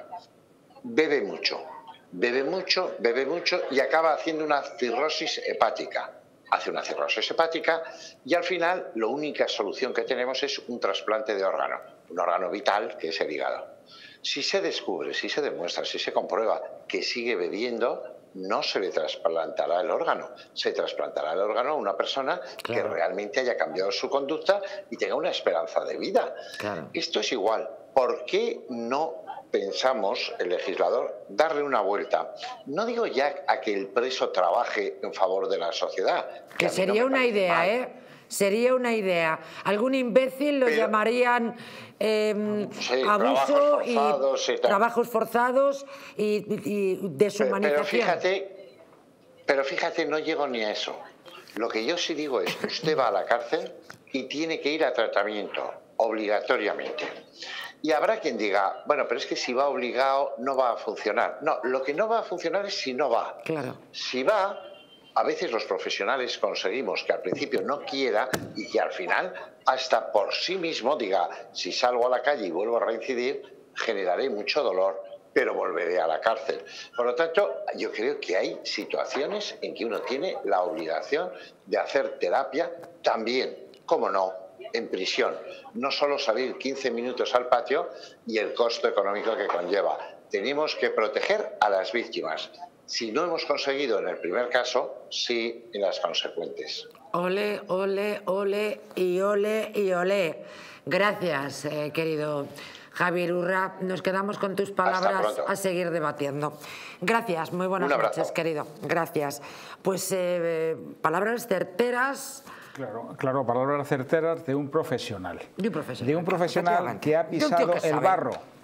bebe mucho, bebe mucho, bebe mucho y acaba haciendo una cirrosis hepática. Hace una cirrosis hepática y al final la única solución que tenemos es un trasplante de órgano, un órgano vital que es el hígado. Si se descubre, si se demuestra, si se comprueba que sigue bebiendo, no se le trasplantará el órgano, se trasplantará el órgano a una persona claro. que realmente haya cambiado su conducta y tenga una esperanza de vida. Claro. Esto es igual. ¿Por qué no pensamos, el legislador, darle una vuelta? No digo ya a que el preso trabaje en favor de la sociedad. Que, que sería no una idea, mal. ¿eh? Sería una idea. Algún imbécil lo Pero, llamarían eh, sí, abuso trabajos forzados y, y trabajos forzados y, y deshumanización. Pero fíjate, pero fíjate, no llego ni a eso. Lo que yo sí digo es, usted va a la cárcel y tiene que ir a tratamiento, obligatoriamente. Y habrá quien diga, bueno, pero es que si va obligado no va a funcionar. No, lo que no va a funcionar es si no va. Claro. Si va, a veces los profesionales conseguimos que al principio no quiera y que al final hasta por sí mismo diga, si salgo a la calle y vuelvo a reincidir, generaré mucho dolor, pero volveré a la cárcel. Por lo tanto, yo creo que hay situaciones en que uno tiene la obligación de hacer terapia también, cómo no, en prisión. No solo salir quince minutos al patio y el costo económico que conlleva. Tenemos que proteger a las víctimas. Si no hemos conseguido en el primer caso, sí en las consecuentes. Ole, ole, ole y ole y ole. Gracias, eh, querido Javier Urra. Nos quedamos con tus palabras a seguir debatiendo. Gracias, muy buenas noches, querido. Gracias. Pues eh, palabras certeras. Claro, claro, palabras certeras de un profesional. De un profesional. De un profesional que ha pisado el barro. Claro.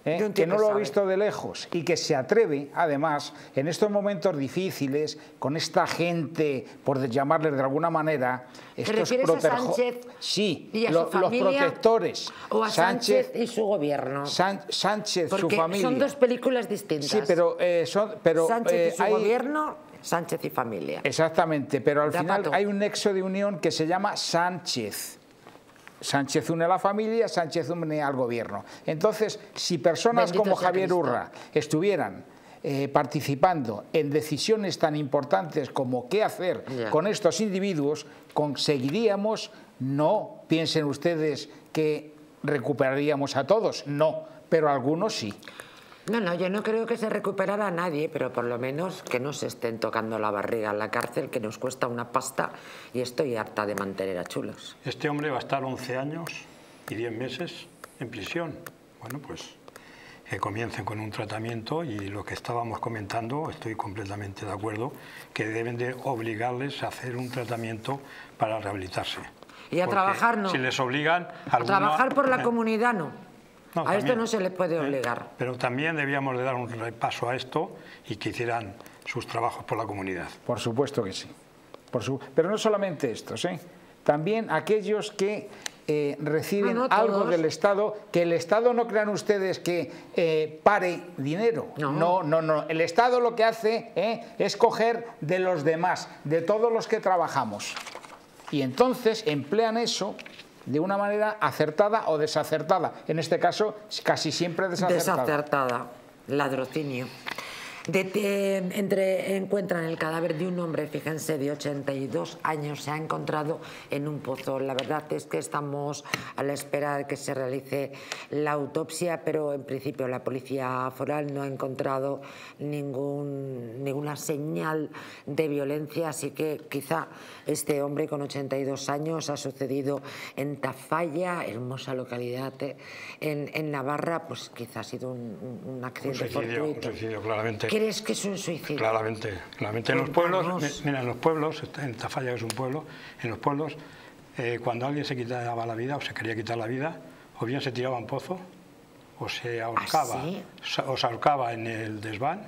¿eh? que no lo ha visto de lejos y que se atreve, además, en estos momentos difíciles, con esta gente, por llamarles de alguna manera, estos ¿Te refieres a Sánchez sí, y a lo, su familia, los protectores? ¿O a Sánchez, Sánchez y su gobierno? San, Sánchez, Porque su familia. son dos películas distintas. Sí, pero, eh, son, pero Sánchez eh, y su hay... gobierno, Sánchez y familia. Exactamente, pero al Da final pato. hay un nexo de unión que se llama Sánchez. Sánchez une a la familia, Sánchez une al gobierno. Entonces, si personas Bendito como sea Javier Cristo. Urra estuvieran eh, participando en decisiones tan importantes como qué hacer Ya. con estos individuos, conseguiríamos, no piensen ustedes que recuperaríamos a todos, no, pero a algunos sí. No, no, yo no creo que se recuperara a nadie, pero por lo menos que no se estén tocando la barriga en la cárcel, que nos cuesta una pasta y estoy harta de mantener a chulos. Este hombre va a estar once años y diez meses en prisión. Bueno, pues que comiencen con un tratamiento y lo que estábamos comentando, estoy completamente de acuerdo, que deben de obligarles a hacer un tratamiento para rehabilitarse. Y a Porque trabajar no. Si les obligan... A alguna... trabajar por la comunidad no. No, a también, esto no se les puede ¿eh? obligar. Pero también debíamos de dar un repaso a esto y que hicieran sus trabajos por la comunidad. Por supuesto que sí. Por su... Pero no solamente estos, ¿eh? También aquellos que eh, reciben no, no, algo del Estado, que el Estado no crean ustedes que eh, pare dinero. No. no, no, no. El Estado lo que hace ¿eh? es coger de los demás, de todos los que trabajamos. Y entonces emplean eso de una manera acertada o desacertada. En este caso, casi siempre desacertada. Desacertada. Ladrocinio. De, de, entre, encuentran el cadáver de un hombre, fíjense, de ochenta y dos años, se ha encontrado en un pozo. La verdad es que estamos a la espera de que se realice la autopsia, pero en principio la policía foral no ha encontrado ningún, ninguna señal de violencia, así que quizá este hombre con ochenta y dos años ha sucedido en Tafalla, hermosa localidad en, en Navarra, pues quizá ha sido un, un accidente Un suicidio, fortuito. un suicidio, claramente. ¿Crees que es un suicidio? Claramente, claramente. En los pueblos, mira, en los pueblos, en Tafalla es un pueblo, en los pueblos, eh, cuando alguien se quitaba la vida o se quería quitar la vida, o bien se tiraba en pozo, o se ahorcaba, ¿Ah, sí? o se ahorcaba en el desván,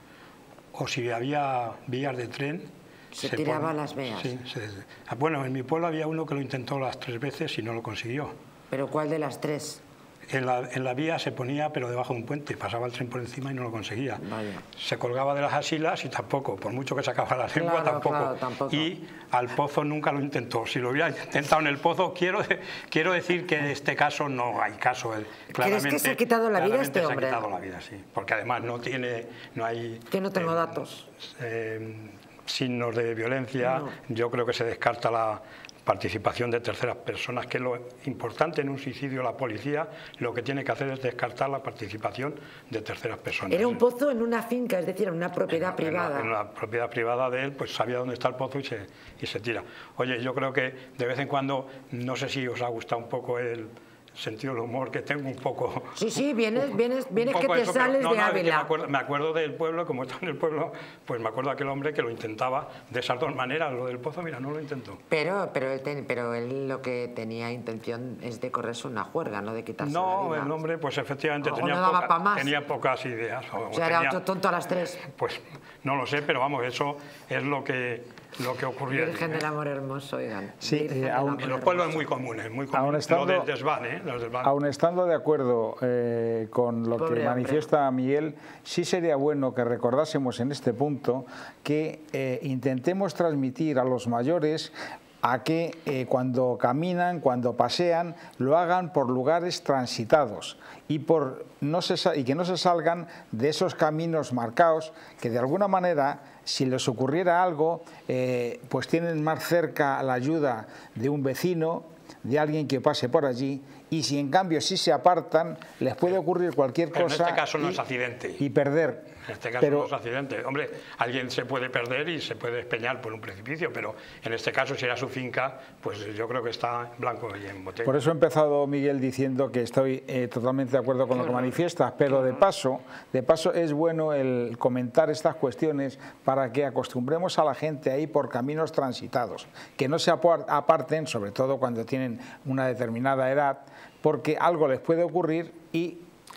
o si había vías de tren, se, se tiraba pon... las vías. Sí, se... Bueno, en mi pueblo había uno que lo intentó las tres veces y no lo consiguió. ¿Pero cuál de las tres? En la, en la vía se ponía, pero debajo de un puente, pasaba el tren por encima y no lo conseguía. Vaya. Se colgaba de las asilas y tampoco, por mucho que sacaba la lengua, claro, tampoco. Claro, tampoco. Y al pozo nunca lo intentó. Si lo hubiera intentado en el pozo, quiero, quiero decir que en este caso no hay caso. ¿Crees que se ha quitado la vida este hombre? Se ha quitado la vida, sí. Porque además no tiene, no hay... Que no tengo eh, datos. Eh, signos de violencia. No. Yo creo que se descarta la participación de terceras personas, que es lo importante en un suicidio. La policía lo que tiene que hacer es descartar la participación de terceras personas. Era un pozo en una finca, es decir, en una propiedad en, privada. En la, en la propiedad privada de él, pues sabía dónde está el pozo y se, y se tira. Oye, yo creo que de vez en cuando, no sé si os ha gustado un poco el sentido del humor que tengo un poco. Sí, sí, vienes, vienes, vienes que te eso, sales no, de no, Ávila. Me acuerdo, me acuerdo del pueblo, como está en el pueblo, pues me acuerdo de aquel hombre que lo intentaba de esas dos maneras. Lo del pozo, mira, no lo intentó. Pero, pero, él, ten, pero él lo que tenía intención es de correrse una juerga, no de quitarse no, la vida. el hombre, pues efectivamente o tenía, no daba poca, pa más. tenía pocas ideas. O, o sea, tenía, era tonto a las tres. Pues no lo sé, pero vamos, eso es lo que... lo que ocurría. Virgen allí, del amor hermoso, oigan. Sí, eh, aún, en los pueblos es muy común, es muy común. Aún estando, lo del desván, ¿eh? Los desván. Aún estando de acuerdo eh, con lo Pobre que manifiesta hombre. Miguel, sí sería bueno que recordásemos en este punto que eh, intentemos transmitir a los mayores a que eh, cuando caminan, cuando pasean, lo hagan por lugares transitados y, por no se, y que no se salgan de esos caminos marcados que de alguna manera, si les ocurriera algo, eh, pues tienen más cerca la ayuda de un vecino, de alguien que pase por allí, y si en cambio si se apartan, les puede ocurrir cualquier Pero cosa en este caso no y, es accidente. y perder. En este caso pero, no es accidente. Hombre, alguien se puede perder y se puede despeñar por un precipicio, pero en este caso, si era su finca, pues yo creo que está en blanco y en botella. Por eso he empezado, Miguel, diciendo que estoy eh, totalmente de acuerdo con lo que manifiestas, pero de paso, de paso es bueno el comentar estas cuestiones para que acostumbremos a la gente a ir por caminos transitados, que no se aparten, sobre todo cuando tienen una determinada edad, porque algo les puede ocurrir y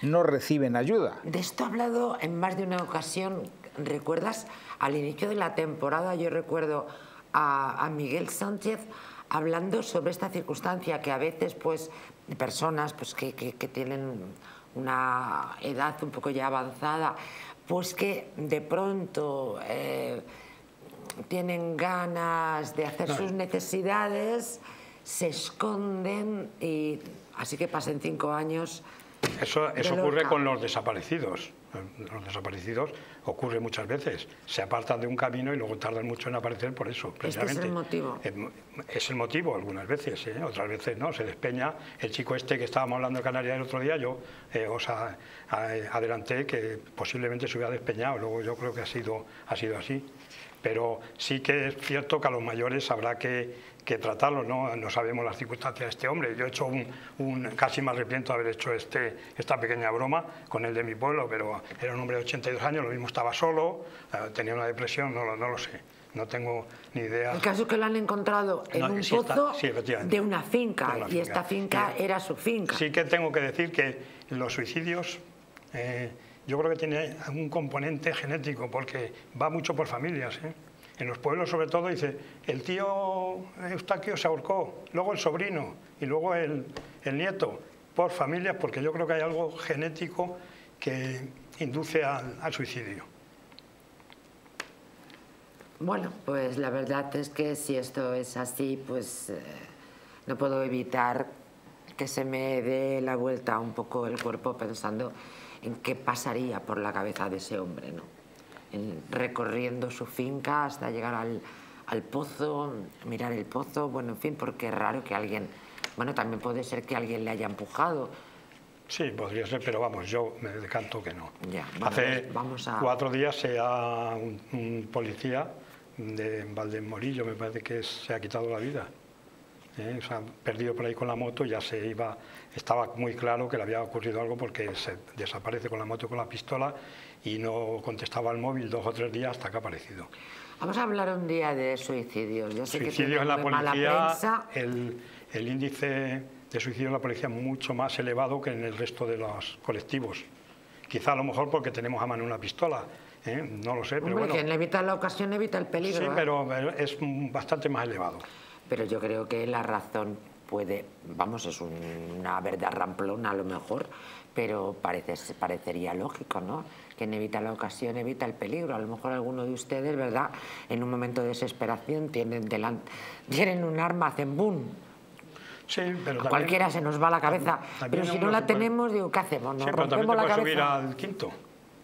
no reciben ayuda. De esto he hablado en más de una ocasión. ¿Recuerdas? Al inicio de la temporada yo recuerdo a, a Miguel Sánchez hablando sobre esta circunstancia, que a veces pues personas pues, que, que, que tienen una edad un poco ya avanzada, pues que de pronto eh, tienen ganas de hacer sus necesidades, se esconden y así que pasen cinco años. Eso, eso ocurre con los desaparecidos. Los desaparecidos ocurre muchas veces. Se apartan de un camino y luego tardan mucho en aparecer por eso, precisamente. Este es el motivo. Es el motivo algunas veces, ¿eh? Otras veces no, se despeña. El chico este que estábamos hablando de Canarias el otro día, yo eh, os a, a, adelanté que posiblemente se hubiera despeñado, luego yo creo que ha sido, ha sido así. Pero sí que es cierto que a los mayores habrá que, que tratarlos, ¿no? No sabemos las circunstancias de este hombre. Yo he hecho un, un casi me arrepiento de haber hecho este, esta pequeña broma con el de mi pueblo, pero era un hombre de ochenta y dos años, lo mismo estaba solo, tenía una depresión, no, no lo sé. No tengo ni idea. El caso es que lo han encontrado en no, un sí pozo está, sí, de una finca, de una y finca. Esta finca y, era su finca. Sí que tengo que decir que los suicidios eh, yo creo que tiene un componente genético, porque va mucho por familias, ¿eh? En los pueblos sobre todo dice, el tío Eustaquio se ahorcó, luego el sobrino y luego el, el nieto, por familias, porque yo creo que hay algo genético que induce al, al suicidio. Bueno, pues la verdad es que si esto es así, pues eh, no puedo evitar que se me dé la vuelta un poco el cuerpo pensando en qué pasaría por la cabeza de ese hombre, ¿no? En, recorriendo su finca hasta llegar al, al pozo, mirar el pozo, bueno, en fin, porque es raro que alguien, bueno, también puede ser que alguien le haya empujado. Sí, podría ser, pero vamos, yo me decanto que no. Ya, bueno, Hace vamos a... cuatro días se ha, un, un policía de Valdemorillo, me parece que se ha quitado la vida. ¿Eh? Se ha perdido por ahí con la moto, ya se iba, estaba muy claro que le había ocurrido algo porque se desaparece con la moto con la pistola y no contestaba al móvil dos o tres días hasta que ha aparecido. Vamos a hablar un día de suicidios. Yo sé suicidios que en la policía, el, el índice de suicidio en la policía es mucho más elevado que en el resto de los colectivos. Quizá a lo mejor porque tenemos a mano una pistola. ¿Eh? No lo sé, pero Hombre, bueno. Quien evita la ocasión evita el peligro. Sí, ¿eh? pero es bastante más elevado. Pero yo creo que la razón puede, vamos, es una verdad ramplona a lo mejor, pero parece, parecería lógico, ¿no? Quien evita la ocasión evita el peligro. A lo mejor alguno de ustedes, ¿verdad?, en un momento de desesperación tienen, delante, tienen un arma, hacen boom. Sí, pero a cualquiera se nos va la cabeza. Pero si no la tenemos, puede... digo, ¿qué hacemos? ¿Nos sí, pero rompemos la cabeza? Subir al quinto.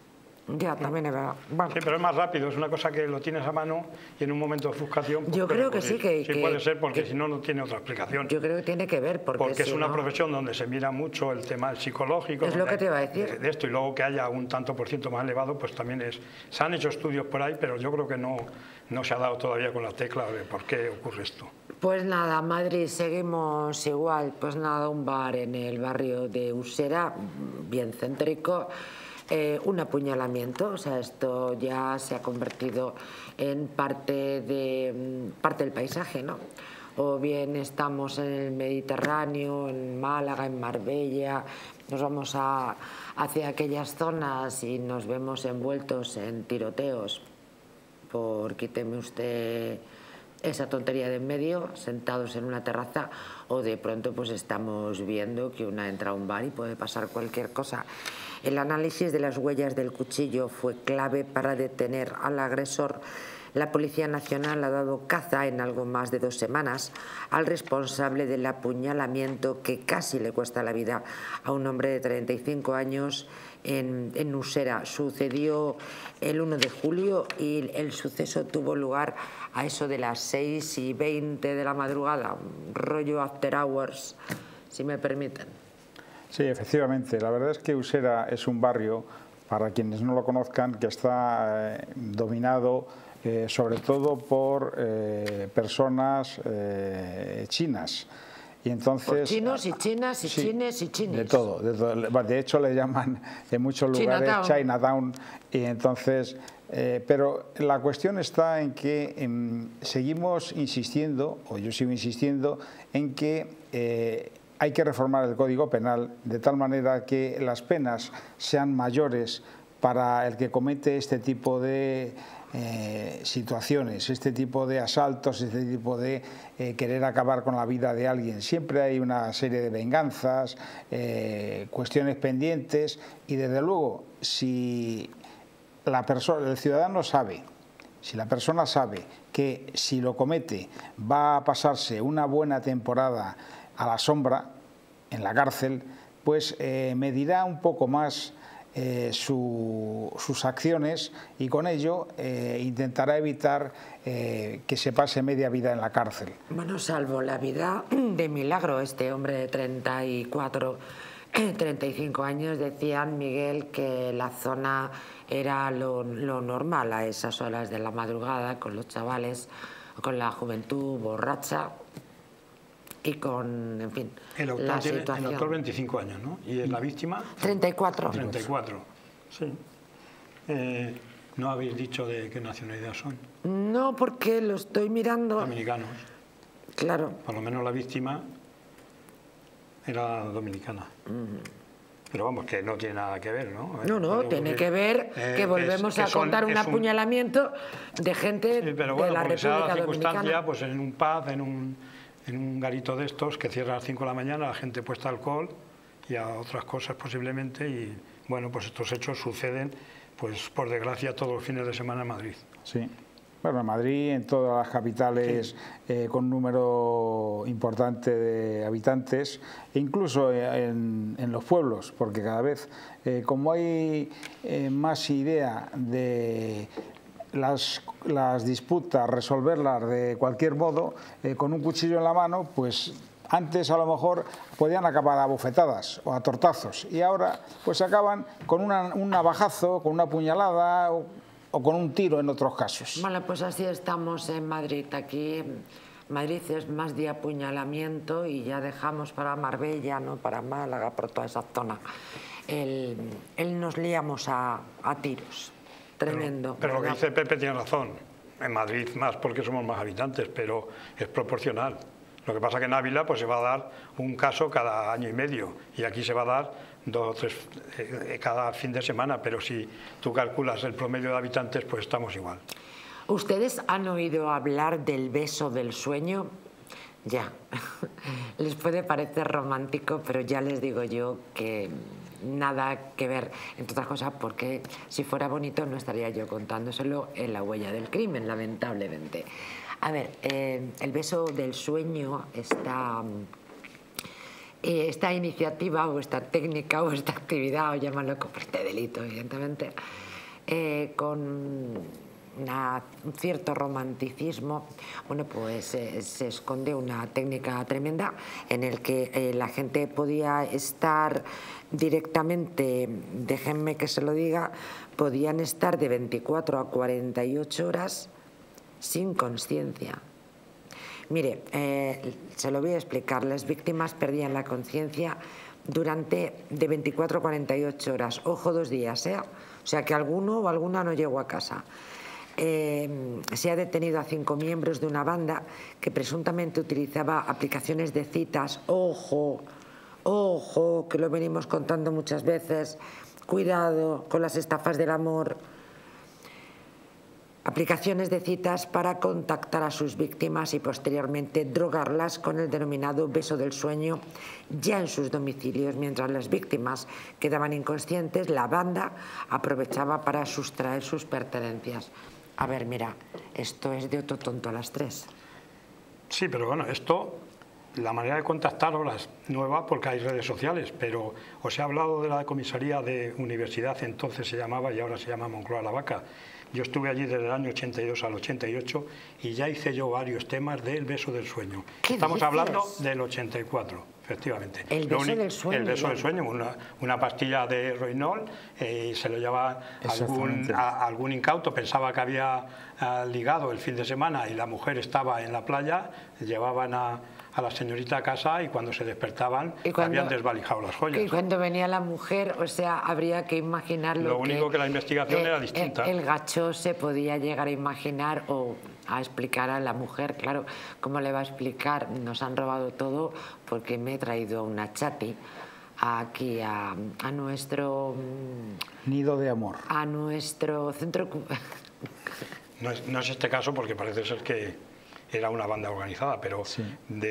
Ya, también es verdad. Bueno. Sí, pero es más rápido, es una cosa que lo tienes a mano y en un momento de ofuscación... Pues, yo creo que sí, que... Sí que, puede ser, porque que, si no, no tiene otra explicación. Yo creo que tiene que ver, porque... Porque si es una no... profesión donde se mira mucho el tema psicológico... Es lo que te iba a decir. De, de esto, y luego que haya un tanto por ciento más elevado, pues también es... Se han hecho estudios por ahí, pero yo creo que no, no se ha dado todavía con la tecla de por qué ocurre esto. Pues nada, Madrid, seguimos igual. Pues nada, un bar en el barrio de Usera, bien céntrico... Eh, un apuñalamiento, o sea, esto ya se ha convertido en parte, de, parte del paisaje, ¿no? O bien estamos en el Mediterráneo, en Málaga, en Marbella, nos vamos a, hacia aquellas zonas y nos vemos envueltos en tiroteos por, quíteme usted esa tontería de en medio, sentados en una terraza, o de pronto pues estamos viendo que una entra a un bar y puede pasar cualquier cosa. El análisis de las huellas del cuchillo fue clave para detener al agresor. La Policía Nacional ha dado caza en algo más de dos semanas al responsable del apuñalamiento que casi le cuesta la vida a un hombre de treinta y cinco años en, en Usera. Sucedió el uno de julio y el suceso tuvo lugar a eso de las seis y veinte de la madrugada, rollo after hours, si me permiten. Sí, efectivamente. La verdad es que Usera es un barrio, para quienes no lo conozcan, que está eh, dominado eh, sobre todo por eh, personas eh, chinas. Y entonces, por chinos y chinas y sí, chines y chines. De todo, de todo. De hecho, le llaman en muchos lugares Chinatown. Chinatown y entonces, eh, pero la cuestión está en que en, seguimos insistiendo, o yo sigo insistiendo, en que... Eh, hay que reformar el Código Penal de tal manera que las penas sean mayores para el que comete este tipo de eh, situaciones, este tipo de asaltos, este tipo de eh, querer acabar con la vida de alguien. Siempre hay una serie de venganzas, eh, cuestiones pendientes y desde luego si la persona, el ciudadano sabe, si la persona sabe que si lo comete va a pasarse una buena temporada a la sombra, en la cárcel, pues eh, medirá un poco más eh, su, sus acciones y con ello eh, intentará evitar eh, que se pase media vida en la cárcel. Bueno, salvo la vida de milagro, este hombre de treinta y cuatro, treinta y cinco años, decían, Miguel, que la zona era lo, lo normal a esas horas de la madrugada, con los chavales, con la juventud borracha y con, en fin, el autor la tiene, situación. El autor veinticinco años, ¿no? ¿Y la víctima? treinta y cuatro. treinta y cuatro, sí. Eh, ¿No habéis dicho de qué nacionalidad son? No, porque lo estoy mirando. Dominicanos. Claro. Por lo menos la víctima era dominicana. Mm. Pero vamos, que no tiene nada que ver, ¿no? No, no, pero, tiene que ver eh, que volvemos es, que a son, contar un apuñalamiento un... de gente sí, pero bueno, de la República sea la Dominicana. Circunstancia, pues en un pub, en un, en un garito de estos que cierra a las cinco de la mañana, la gente puesta alcohol y a otras cosas posiblemente, y bueno, pues estos hechos suceden, pues por desgracia, todos los fines de semana en Madrid. Sí. Bueno, en Madrid, en todas las capitales sí. eh, con un número importante de habitantes, e incluso en, en los pueblos, porque cada vez, eh, como hay eh, más idea de las, las disputas, resolverlas de cualquier modo, eh, con un cuchillo en la mano, pues antes a lo mejor podían acabar a bofetadas o a tortazos, y ahora pues acaban con una, un navajazo, con una puñalada o, o con un tiro en otros casos. Bueno, pues así estamos en Madrid. Aquí Madrid es más de apuñalamiento y ya dejamos para Marbella, ¿no? Para Málaga, por toda esa zona. El, el nos liamos a, a tiros. Tremendo. Pero, pero lo que dice Pepe tiene razón. En Madrid más porque somos más habitantes, pero es proporcional. Lo que pasa que en Ávila pues se va a dar un caso cada año y medio y aquí se va a dar dos o tres eh, cada fin de semana, pero si tú calculas el promedio de habitantes pues estamos igual. ¿Ustedes han oído hablar del beso del sueño? Ya, les puede parecer romántico, pero ya les digo yo que nada que ver, entre otras cosas porque si fuera bonito no estaría yo contándoselo en La huella del crimen, lamentablemente. A ver, eh, el beso del sueño, esta, eh, esta iniciativa o esta técnica o esta actividad, o llámalo como este delito, evidentemente, eh, con una, un cierto romanticismo, bueno, pues eh, se esconde una técnica tremenda en el que eh, la gente podía estar directamente, déjenme que se lo diga, podían estar de veinticuatro a cuarenta y ocho horas sin conciencia. Mire, eh, se lo voy a explicar. Las víctimas perdían la conciencia durante de veinticuatro a cuarenta y ocho horas. Ojo, dos días, ¿eh? O sea que alguno o alguna no llegó a casa. Eh, se ha detenido a cinco miembros de una banda que presuntamente utilizaba aplicaciones de citas. Ojo, ojo, que lo venimos contando muchas veces. Cuidado con las estafas del amor. Aplicaciones de citas para contactar a sus víctimas y posteriormente drogarlas con el denominado beso del sueño ya en sus domicilios. Mientras las víctimas quedaban inconscientes, la banda aprovechaba para sustraer sus pertenencias. A ver, mira, esto es de otro tonto a las tres. Sí, pero bueno, esto, la manera de contactar ahora es nueva porque hay redes sociales, pero os he hablado de la comisaría de universidad, entonces se llamaba y ahora se llama Moncloa la Vaca. Yo estuve allí desde el año ochenta y dos al ochenta y ocho y ya hice yo varios temas del beso del sueño. Estamos dices? hablando del ochenta y cuatro, efectivamente. El beso único, del sueño. El beso del sueño, una, una pastilla de Roinol, eh, se lo llevaba algún, a, algún incauto, pensaba que había uh, ligado el fin de semana y la mujer estaba en la playa, llevaban a, a la señorita a casa y cuando se despertaban cuando, habían desvalijado las joyas. Y cuando venía la mujer, o sea, habría que imaginarlo. Lo único que, que la investigación eh, era distinta. El, el gacho se podía llegar a imaginar o a explicar a la mujer, claro, ¿cómo le va a explicar? Nos han robado todo porque me he traído una chati aquí a, a nuestro... Nido de amor. A nuestro centro... No es, no es este caso porque parece ser que era una banda organizada, pero sí.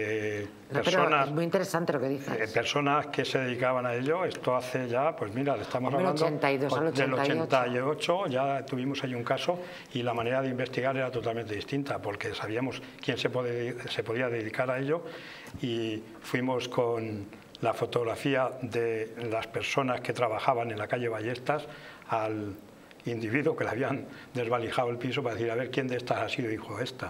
de no, personas... Pero es muy interesante lo que dices. De personas que se dedicaban a ello, esto hace ya, pues mira, le estamos del hablando... ochenta y dos al ochenta y ocho. Del ochenta y ocho ya tuvimos ahí un caso y la manera de investigar era totalmente distinta porque sabíamos quién se, puede, se podía dedicar a ello y fuimos con la fotografía de las personas que trabajaban en la calle Ballestas al individuo que le habían desvalijado el piso para decir a ver quién de estas ha sido hijo de esta.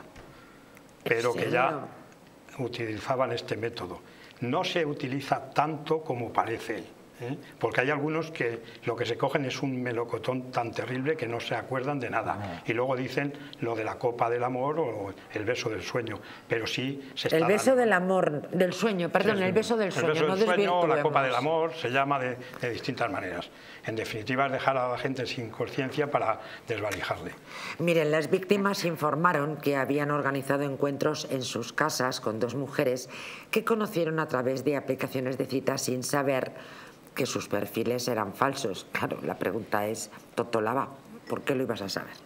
Pero que ya utilizaban este método. No se utiliza tanto como parece, ¿eh? Porque hay algunos que lo que se cogen es un melocotón tan terrible que no se acuerdan de nada. Y luego dicen lo de la copa del amor o el beso del sueño. Pero sí se está El beso dando. del amor, del sueño, perdón, Sí, sí. el beso del sueño. El beso no del sueño, la copa del desvirtuemos. amor, se llama de, de distintas maneras. En definitiva, es dejar a la gente sin conciencia para desvalijarle. Miren, las víctimas informaron que habían organizado encuentros en sus casas con dos mujeres que conocieron a través de aplicaciones de citas sin saber que sus perfiles eran falsos. Claro, la pregunta es, Totolaba, ¿por qué lo ibas a saber?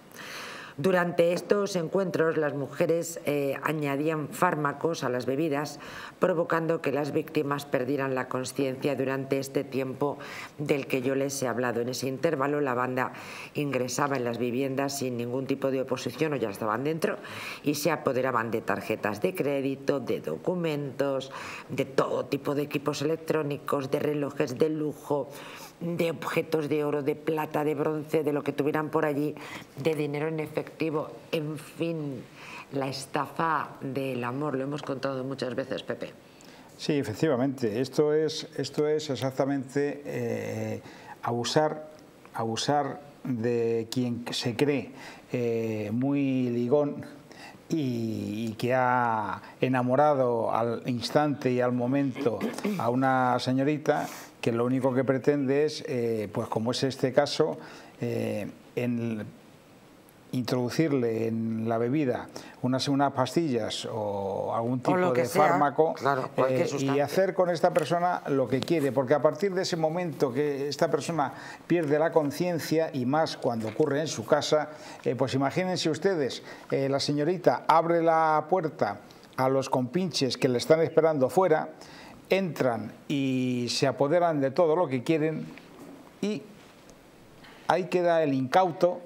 Durante estos encuentros las mujeres eh, añadían fármacos a las bebidas, provocando que las víctimas perdieran la conciencia durante este tiempo del que yo les he hablado. En ese intervalo la banda ingresaba en las viviendas sin ningún tipo de oposición o ya estaban dentro y se apoderaban de tarjetas de crédito, de documentos, de todo tipo de equipos electrónicos, de relojes de lujo, de objetos de oro, de plata, de bronce, de lo que tuvieran por allí, de dinero en efectivo, en fin, la estafa del amor, lo hemos contado muchas veces, Pepe. Sí, efectivamente, esto es, esto es exactamente eh, abusar, abusar de quien se cree eh, muy ligón y, y que ha enamorado al instante y al momento a una señorita que lo único que pretende es, eh, pues como es este caso, eh, en introducirle en la bebida unas, unas pastillas o algún tipo o de sea, fármaco claro, eh, y hacer con esta persona lo que quiere, porque a partir de ese momento que esta persona pierde la conciencia, y más cuando ocurre en su casa, eh, pues imagínense ustedes, eh, la señorita abre la puerta a los compinches que le están esperando fuera, entran y se apoderan de todo lo que quieren y ahí queda el incauto.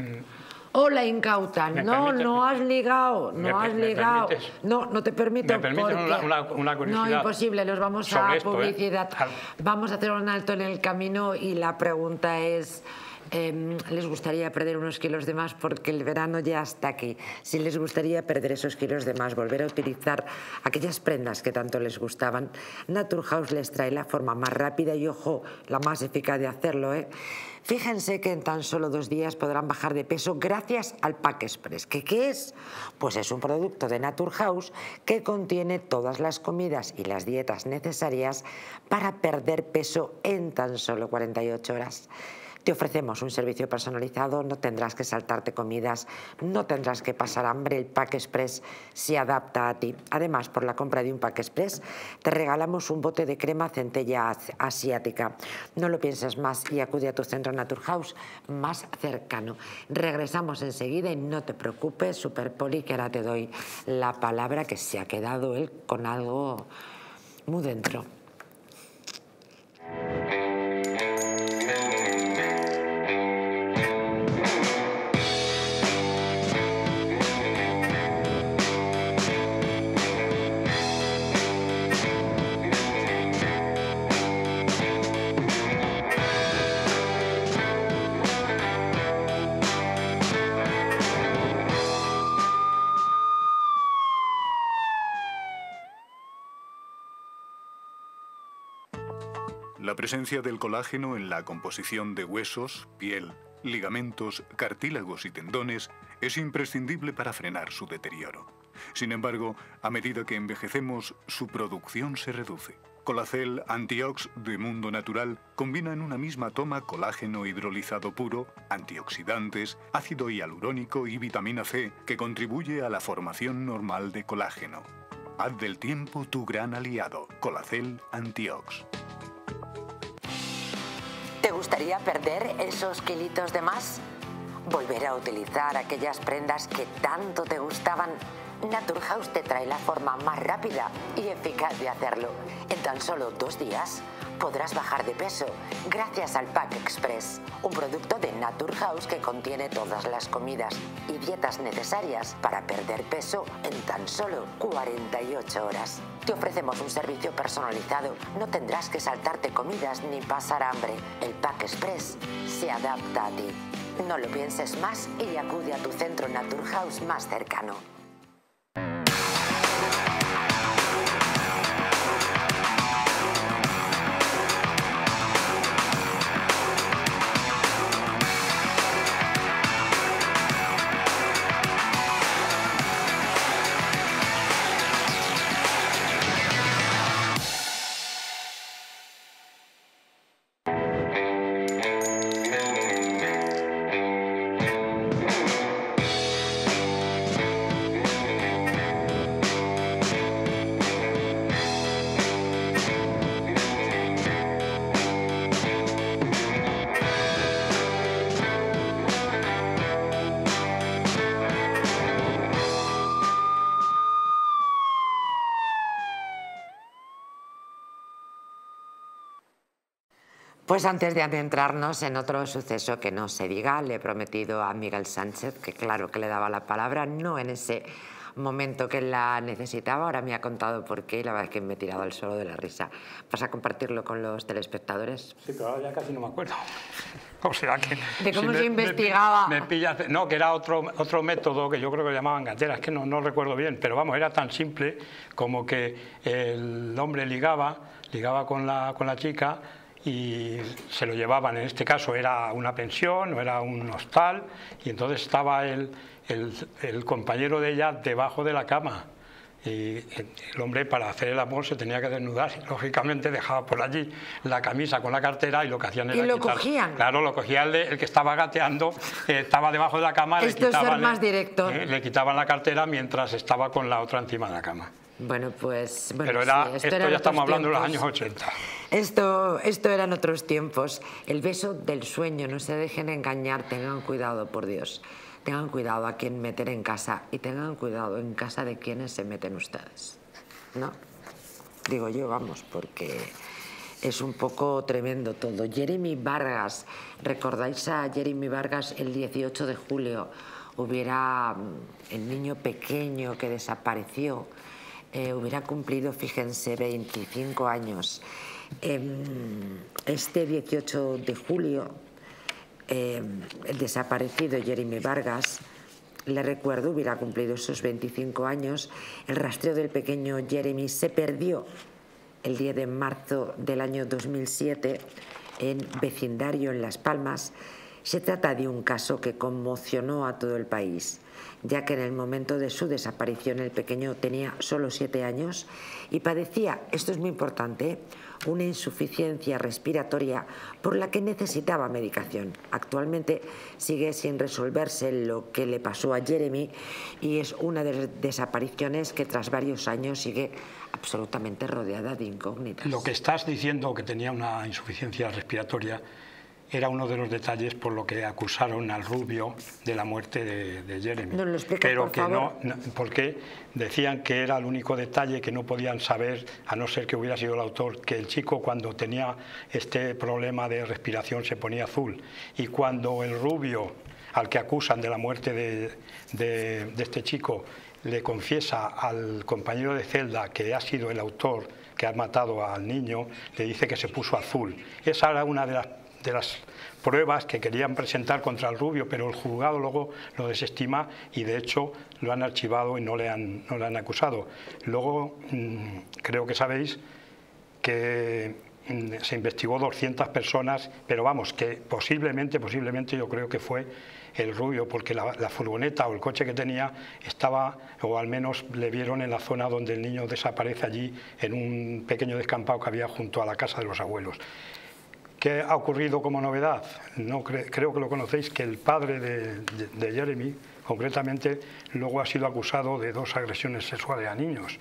O la incauta, no, permite, no has ligado, no me, has me ligado, permites, no, no te permito. Me permiten una, una, una curiosidad. No, imposible, nos vamos a esto, publicidad, ¿eh? Vamos a hacer un alto en el camino y la pregunta es, eh, ¿les gustaría perder unos kilos de más? Porque el verano ya está aquí. Si les gustaría perder esos kilos de más, volver a utilizar aquellas prendas que tanto les gustaban, Naturhaus les trae la forma más rápida y, ojo, la más eficaz de hacerlo, ¿eh? Fíjense que en tan solo dos días podrán bajar de peso gracias al Pack Express. ¿Qué, qué es? Pues es un producto de Naturhaus que contiene todas las comidas y las dietas necesarias para perder peso en tan solo cuarenta y ocho horas. Te ofrecemos un servicio personalizado, no tendrás que saltarte comidas, no tendrás que pasar hambre, el Pack Express se adapta a ti. Además, por la compra de un Pack Express, te regalamos un bote de crema centella asiática. No lo pienses más y acude a tu centro Naturhaus más cercano. Regresamos enseguida y no te preocupes, Super Poli, que ahora te doy la palabra, que se ha quedado él con algo muy dentro. La presencia del colágeno en la composición de huesos, piel, ligamentos, cartílagos y tendones es imprescindible para frenar su deterioro. Sin embargo, a medida que envejecemos, su producción se reduce. Colacel Antiox de Mundo Natural combina en una misma toma colágeno hidrolizado puro, antioxidantes, ácido hialurónico y vitamina C, que contribuye a la formación normal de colágeno. Haz del tiempo tu gran aliado. Colacel Antiox. ¿Te gustaría perder esos kilitos de más? ¿Volver a utilizar aquellas prendas que tanto te gustaban? Naturhaus te trae la forma más rápida y eficaz de hacerlo. En tan solo dos días podrás bajar de peso gracias al Pack Express, un producto de Naturhaus que contiene todas las comidas y dietas necesarias para perder peso en tan solo cuarenta y ocho horas. Te ofrecemos un servicio personalizado, no tendrás que saltarte comidas ni pasar hambre. El Pack Express se adapta a ti. No lo pienses más y acude a tu centro Naturhaus más cercano. Pues antes de adentrarnos en otro suceso que no se diga, le he prometido a Miguel Sánchez que claro que le daba la palabra, no en ese momento que la necesitaba, ahora me ha contado por qué y la verdad es que me he tirado al suelo de la risa. ¿Vas a compartirlo con los telespectadores? Sí, pero ahora ya casi no me acuerdo. O sea que... ¿De cómo si se me, investigaba? Me, me pillas, no, que era otro, otro método que yo creo que llamaban gatera, es que no, no recuerdo bien, pero vamos, era tan simple como que el hombre ligaba, ligaba con la, con la chica y se lo llevaban, en este caso era una pensión o era un hostal, y entonces estaba el, el, el compañero de ella debajo de la cama. Y el hombre para hacer el amor se tenía que desnudar y lógicamente dejaba por allí la camisa con la cartera y lo que hacían era ¿Y lo quitar, cogían? Claro, lo cogía el, de, el que estaba gateando, eh, estaba debajo de la cama, Esto le quitaban, es ser más directo. Eh, le quitaban la cartera mientras estaba con la otra encima de la cama. Bueno, pues... Bueno, Pero era, sí, esto, esto ya era estamos hablando tiempos. de los años ochenta. Esto, esto eran otros tiempos. El beso del sueño, no se dejen engañar, tengan cuidado, por Dios. Tengan cuidado a quién meter en casa y tengan cuidado en casa de quienes se meten ustedes. ¿No? Digo yo, vamos, porque es un poco tremendo todo. Jeremy Vargas, ¿recordáis a Jeremy Vargas el dieciocho de julio? Hubiera el niño pequeño que desapareció, eh, hubiera cumplido, fíjense, veinticinco años. Eh, este dieciocho de julio, eh, el desaparecido Jeremy Vargas, le recuerdo, hubiera cumplido esos veinticinco años. El rastreo del pequeño Jeremy se perdió el diez de marzo del año dos mil siete en vecindario en Las Palmas. Se trata de un caso que conmocionó a todo el país, ya que en el momento de su desaparición el pequeño tenía solo siete años y padecía, esto es muy importante, una insuficiencia respiratoria por la que necesitaba medicación. Actualmente sigue sin resolverse lo que le pasó a Jeremy y es una de las desapariciones que tras varios años sigue absolutamente rodeada de incógnitas. Lo que estás diciendo, que tenía una insuficiencia respiratoria, era uno de los detalles por lo que acusaron al Rubio de la muerte de, de Jeremy. ¿Nos lo explica, Pero por que favor? no, no, porque decían que era el único detalle que no podían saber, a no ser que hubiera sido el autor, que el chico cuando tenía este problema de respiración se ponía azul, y cuando el Rubio, al que acusan de la muerte de, de, de este chico, le confiesa al compañero de celda que ha sido el autor que ha matado al niño, le dice que se puso azul. Esa era una de las de las pruebas que querían presentar contra el Rubio, pero el juzgado luego lo desestima y de hecho lo han archivado y no le han, no le han acusado. Luego mmm, creo que sabéis que se investigó doscientas personas, pero vamos, que posiblemente, posiblemente yo creo que fue el rubio, porque la, la furgoneta o el coche que tenía estaba, o al menos le vieron en la zona donde el niño desaparece, allí en un pequeño descampado que había junto a la casa de los abuelos. ¿Qué ha ocurrido como novedad? No cre creo que lo conocéis, que el padre de, de, de Jeremy, concretamente, luego ha sido acusado de dos agresiones sexuales a niños.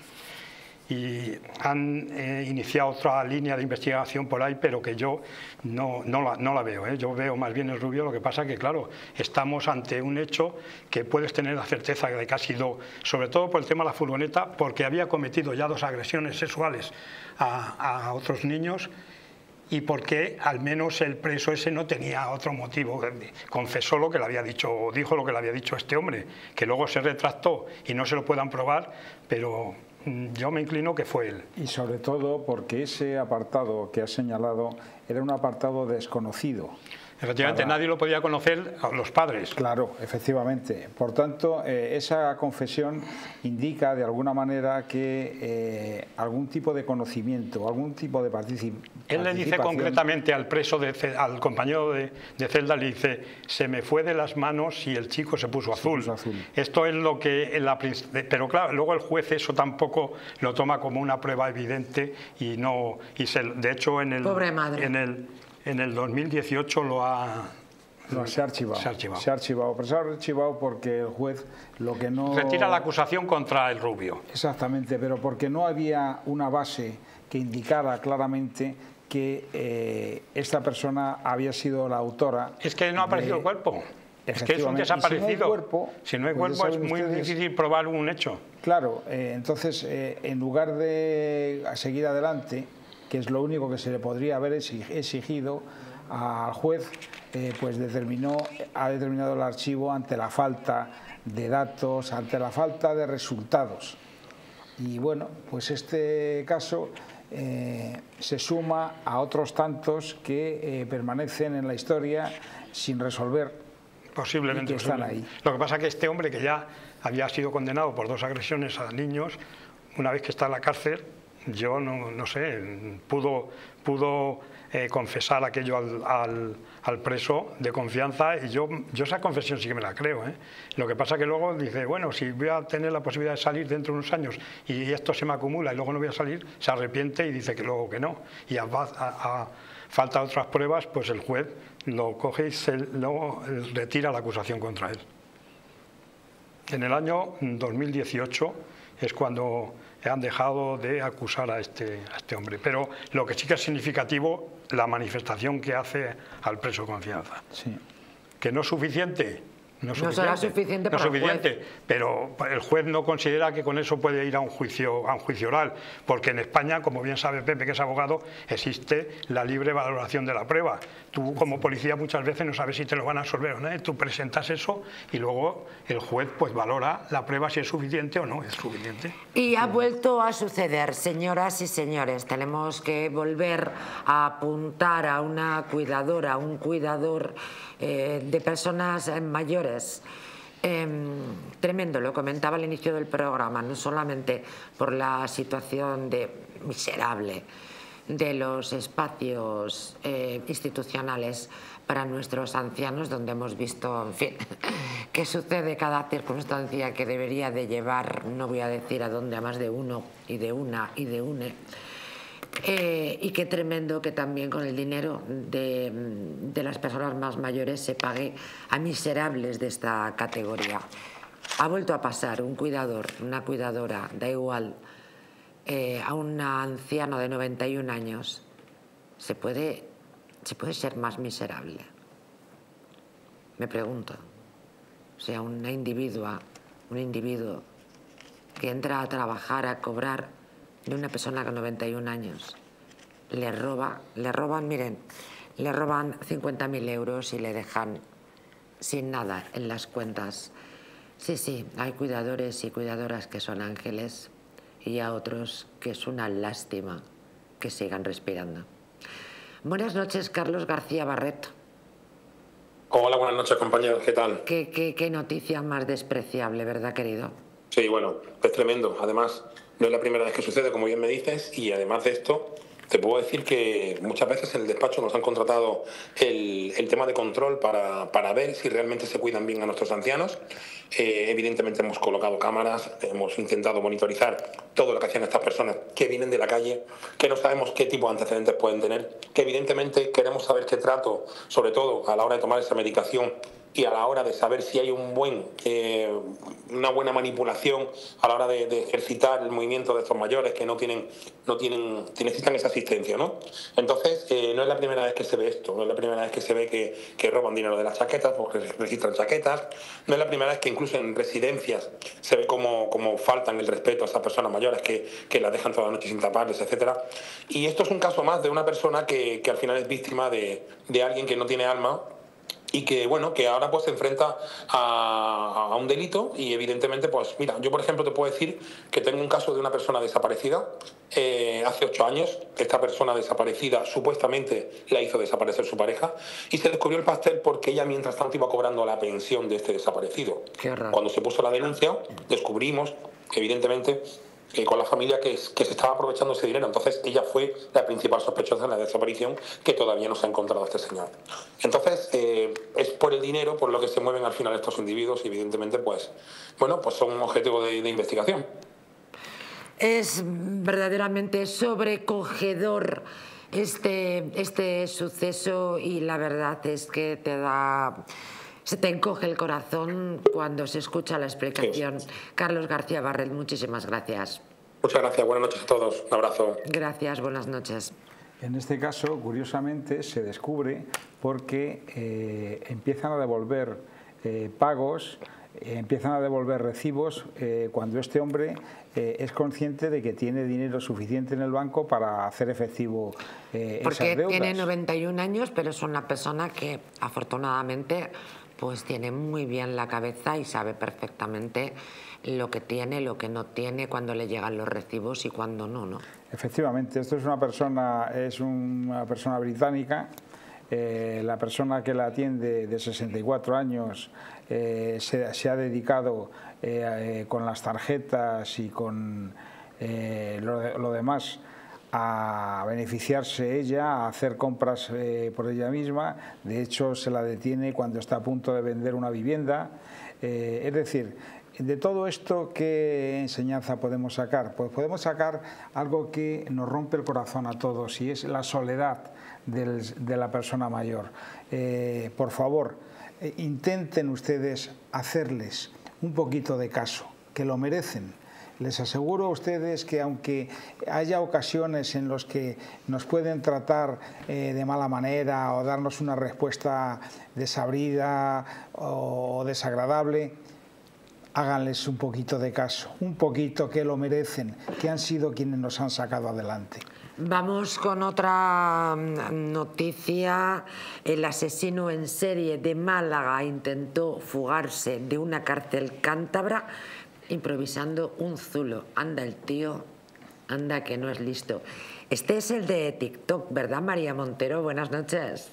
Y han eh, iniciado otra línea de investigación por ahí, pero que yo no, no, la, no la veo, ¿eh? Yo veo más bien el rubio. Lo que pasa que, claro, estamos ante un hecho que puedes tener la certeza de que ha sido, sobre todo por el tema de la furgoneta, porque había cometido ya dos agresiones sexuales a, a otros niños, y porque al menos el preso ese no tenía otro motivo. Confesó lo que le había dicho, o dijo lo que le había dicho este hombre, que luego se retractó y no se lo puedan probar, pero yo me inclino que fue él. Y sobre todo porque ese apartado que has señalado era un apartado desconocido. Efectivamente, para... nadie lo podía conocer, a los padres. Claro, efectivamente. Por tanto, eh, esa confesión indica de alguna manera que eh, algún tipo de conocimiento, algún tipo de participación. Él le dice concretamente al preso, de, al compañero de, de celda, le dice: se me fue de las manos y el chico se puso azul. Se puso azul. Esto es lo que... La, pero claro, luego el juez eso tampoco lo toma como una prueba evidente y no... Y se, de hecho, en el... Pobre madre. En el, En el dos mil dieciocho lo ha... No, se ha archivado. Se ha archivado. Se ha archivado, pero se ha archivado porque el juez lo que no... Retira la acusación contra el rubio. Exactamente, pero porque no había una base que indicara claramente que eh, esta persona había sido la autora... Es que no ha aparecido de... el cuerpo. Es que es un desaparecido. Si no hay cuerpo, si no hay cuerpo pues es muy ustedes... difícil probar un hecho. Claro, eh, entonces eh, en lugar de seguir adelante, que es lo único que se le podría haber exigido al juez, eh, pues determinó, ha determinado el archivo ante la falta de datos, ante la falta de resultados. Y bueno, pues este caso eh, se suma a otros tantos que eh, permanecen en la historia sin resolver. Posiblemente, y que están ahí. Lo que pasa es que este hombre, que ya había sido condenado por dos agresiones a niños, una vez que está en la cárcel, yo no, no sé, pudo, pudo eh, confesar aquello al, al, al preso de confianza, y yo, yo esa confesión sí que me la creo, ¿eh? Lo que pasa que luego dice, bueno, si voy a tener la posibilidad de salir dentro de unos años y esto se me acumula y luego no voy a salir, se arrepiente y dice que luego que no. Y a, a, a falta de otras pruebas, pues el juez lo coge y se lo retira la acusación contra él. En el año dos mil dieciocho es cuando han dejado de acusar a este, a este hombre. Pero lo que sí que es significativo, la manifestación que hace al preso de confianza. Sí. Que no es suficiente. No, es no suficiente, será suficiente para no es suficiente, el juez. Pero el juez no considera que con eso puede ir a un juicio a un juicio oral, porque en España, como bien sabe Pepe, que es abogado, existe la libre valoración de la prueba. Tú como policía muchas veces no sabes si te lo van a absolver o no, ¿eh? Tú presentas eso y luego el juez pues valora la prueba si es suficiente o no es suficiente. Y ha vuelto a suceder, señoras y señores. Tenemos que volver a apuntar a una cuidadora, a un cuidador eh, de personas mayores. Eh, tremendo, lo comentaba al inicio del programa, no solamente por la situación de miserable de los espacios eh, institucionales para nuestros ancianos, donde hemos visto, en fin, que sucede cada circunstancia que debería de llevar, no voy a decir a dónde, a más de uno y de una y de une. Eh, y qué tremendo que también con el dinero de, de las personas más mayores se pague a miserables de esta categoría. Ha vuelto a pasar un cuidador, una cuidadora, da igual, eh, a un anciano de noventa y un años. ¿Se puede, ¿Se puede ser más miserable? Me pregunto. O sea, una individua, un individuo que entra a trabajar, a cobrar, de una persona con noventa y un años, le roba, le roban, miren, le roban cincuenta mil euros y le dejan sin nada en las cuentas. Sí, sí, hay cuidadores y cuidadoras que son ángeles y a otros que es una lástima que sigan respirando. Buenas noches, Carlos García Barreto. Hola, buenas noches, compañeros, ¿qué tal? Qué, qué, qué noticia más despreciable, ¿verdad, querido? Sí, bueno, es tremendo. Además, no es la primera vez que sucede, como bien me dices, y además de esto, Te puedo decir que muchas veces en el despacho nos han contratado el, el tema de control para, para ver si realmente se cuidan bien a nuestros ancianos. Eh, evidentemente hemos colocado cámaras, hemos intentado monitorizar todo lo que hacían estas personas que vienen de la calle, que no sabemos qué tipo de antecedentes pueden tener, que evidentemente queremos saber qué trato, sobre todo a la hora de tomar esa medicación, y a la hora de saber si hay un buen, eh, una buena manipulación a la hora de, de ejercitar el movimiento de estos mayores que no tienen, no tienen, que necesitan esa asistencia, ¿no? Entonces, eh, no es la primera vez que se ve esto, no es la primera vez que se ve que, que roban dinero de las chaquetas porque registran chaquetas, no es la primera vez que incluso en residencias se ve como, como faltan el respeto a esas personas mayores que, que las dejan toda la noche sin taparles, etcétera. Y esto es un caso más de una persona que, que al final es víctima de, de alguien que no tiene alma, y que, bueno, que ahora pues se enfrenta a, a un delito y evidentemente, pues mira, yo por ejemplo te puedo decir que tengo un caso de una persona desaparecida eh, hace ocho años. Esta persona desaparecida supuestamente la hizo desaparecer su pareja y se descubrió el pastel porque ella mientras tanto iba cobrando la pensión de este desaparecido. Qué raro. Cuando se puso la denuncia descubrimos, evidentemente, Eh, con la familia que, que se estaba aprovechando ese dinero. Entonces ella fue la principal sospechosa en la desaparición, que todavía no se ha encontrado este señor. Entonces eh, es por el dinero por lo que se mueven al final estos individuos y evidentemente pues, bueno, pues son un objetivo de, de investigación. Es verdaderamente sobrecogedor este, este suceso y la verdad es que te da... Se te encoge el corazón cuando se escucha la explicación. Sí. Carlos García Barrel, muchísimas gracias. Muchas gracias, buenas noches a todos. Un abrazo. Gracias, buenas noches. En este caso, curiosamente, se descubre porque eh, empiezan a devolver eh, pagos, eh, empiezan a devolver recibos eh, cuando este hombre eh, es consciente de que tiene dinero suficiente en el banco para hacer efectivo eh, esas deudas. Porque tiene noventa y un años, pero es una persona que afortunadamente pues tiene muy bien la cabeza y sabe perfectamente lo que tiene, lo que no tiene, cuando le llegan los recibos y cuando no, ¿no? Efectivamente, esto es una persona, es una persona británica. Eh, la persona que la atiende, de sesenta y cuatro años, eh, se, se ha dedicado eh, eh, con las tarjetas y con eh, lo, lo demás a beneficiarse ella, a hacer compras eh, por ella misma. De hecho, se la detiene cuando está a punto de vender una vivienda. Eh, es decir, de todo esto, ¿qué enseñanza podemos sacar? Pues podemos sacar algo que nos rompe el corazón a todos, y es la soledad del, de la persona mayor. Eh, por favor, eh, intenten ustedes hacerles un poquito de caso, que lo merecen. Les aseguro a ustedes que aunque haya ocasiones en las que nos pueden tratar eh, de mala manera o darnos una respuesta desabrida o desagradable, háganles un poquito de caso, un poquito, que lo merecen, que han sido quienes nos han sacado adelante. Vamos con otra noticia. El asesino en serie de Málaga intentó fugarse de una cárcel cántabra improvisando un zulo. Anda el tío, anda que no es listo. Este es el de TikTok, ¿verdad, María Montero? Buenas noches.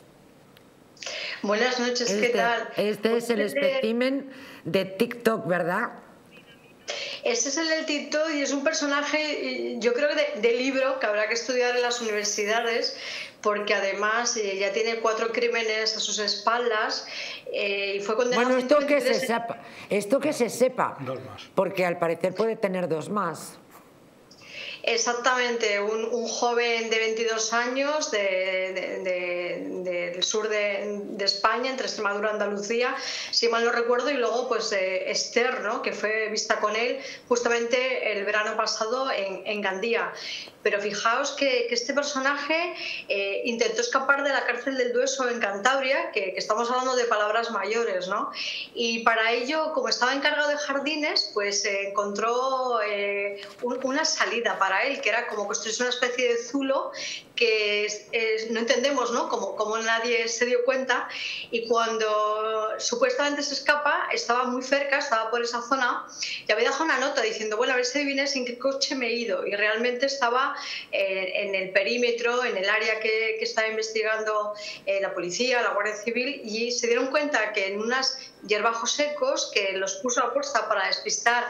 Buenas noches, este, ¿qué tal? Este es el espécimen de TikTok, ¿verdad? Este es el del TikTok y es un personaje, yo creo que de, de libro, que habrá que estudiar en las universidades, porque además eh, ya tiene cuatro crímenes a sus espaldas eh, y fue condenado. Bueno, esto que se sepa, esto que se sepa, dos más, porque al parecer puede tener dos más. Exactamente, un, un joven de veintidós años de, de, de, de, del sur de, de España, entre Extremadura y Andalucía, si mal no recuerdo, y luego pues eh, Esther, ¿no?, que fue vista con él justamente el verano pasado en, en Gandía. Pero fijaos que, que este personaje eh, intentó escapar de la cárcel del Dueso en Cantabria, que, que estamos hablando de palabras mayores, ¿no? Y para ello, como estaba encargado de jardines, pues eh, encontró eh, un, una salida para él, que era como construirse una especie de zulo que es, es, no entendemos, ¿no? Como, como nadie se dio cuenta, y cuando supuestamente se escapa, estaba muy cerca, estaba por esa zona, y había dejado una nota diciendo, bueno, a ver si adivináis en qué coche me he ido, y realmente estaba eh, en el perímetro, en el área que, que estaba investigando eh, la policía, la Guardia Civil, y se dieron cuenta que en unas hierbajos secos, que los puso a puesta para despistar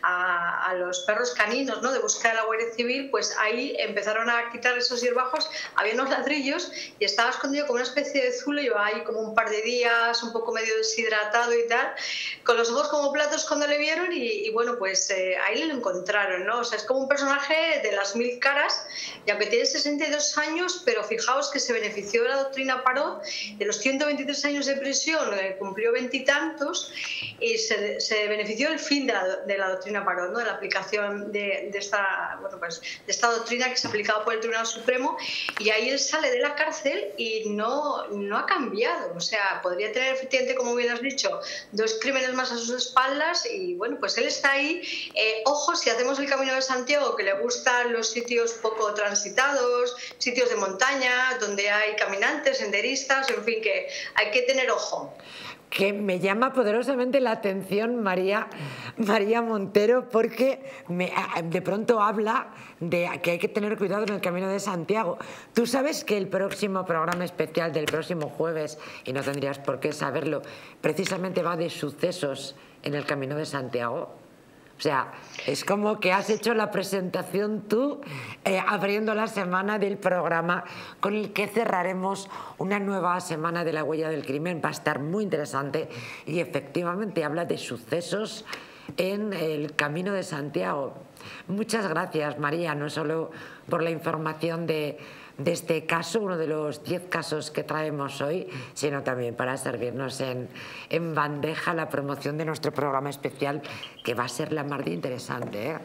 a, a los perros caninos, ¿no?, de búsqueda de la Guardia Civil, pues ahí empezaron a quitar esos hierbajos, había unos ladrillos y estaba escondido como una especie de zulo, llevaba ahí como un par de días, un poco medio deshidratado y tal, con los ojos como platos cuando le vieron, y, y bueno, pues eh, ahí lo encontraron, ¿no? O sea, es como un personaje de las mil caras, y aunque tiene sesenta y dos años, pero fijaos que se benefició de la doctrina Parot, de los ciento veintitrés años de prisión, eh, cumplió veintitantos, y se, se benefició del fin de la, de la doctrina Parot, ¿no?, de la aplicación de, de, esta, bueno, pues, de esta doctrina que se aplicaba por el Tribunal Supremo, y ahí él sale de la cárcel y no, no ha cambiado. O sea, podría tener efectivamente, como bien has dicho, dos crímenes más a sus espaldas, y bueno, pues él está ahí. Eh, ojo, si hacemos el Camino de Santiago, que le gustan los sitios poco transitados, sitios de montaña, donde hay caminantes, senderistas, en fin, que hay que tener ojo. Que me llama poderosamente la atención María, María Montero, porque me, de pronto habla de que hay que tener cuidado en el Camino de Santiago. Tú sabes que el próximo programa especial del próximo jueves, y no tendrías por qué saberlo, precisamente va de sucesos en el Camino de Santiago. O sea, es como que has hecho la presentación tú, eh, abriendo la semana del programa con el que cerraremos una nueva semana de la huella del crimen. Va a estar muy interesante y efectivamente habla de sucesos en el Camino de Santiago. Muchas gracias, María, no solo por la información de, de este caso, uno de los diez casos que traemos hoy, sino también para servirnos en, en bandeja la promoción de nuestro programa especial, que va a ser la más de interesante, ¿eh?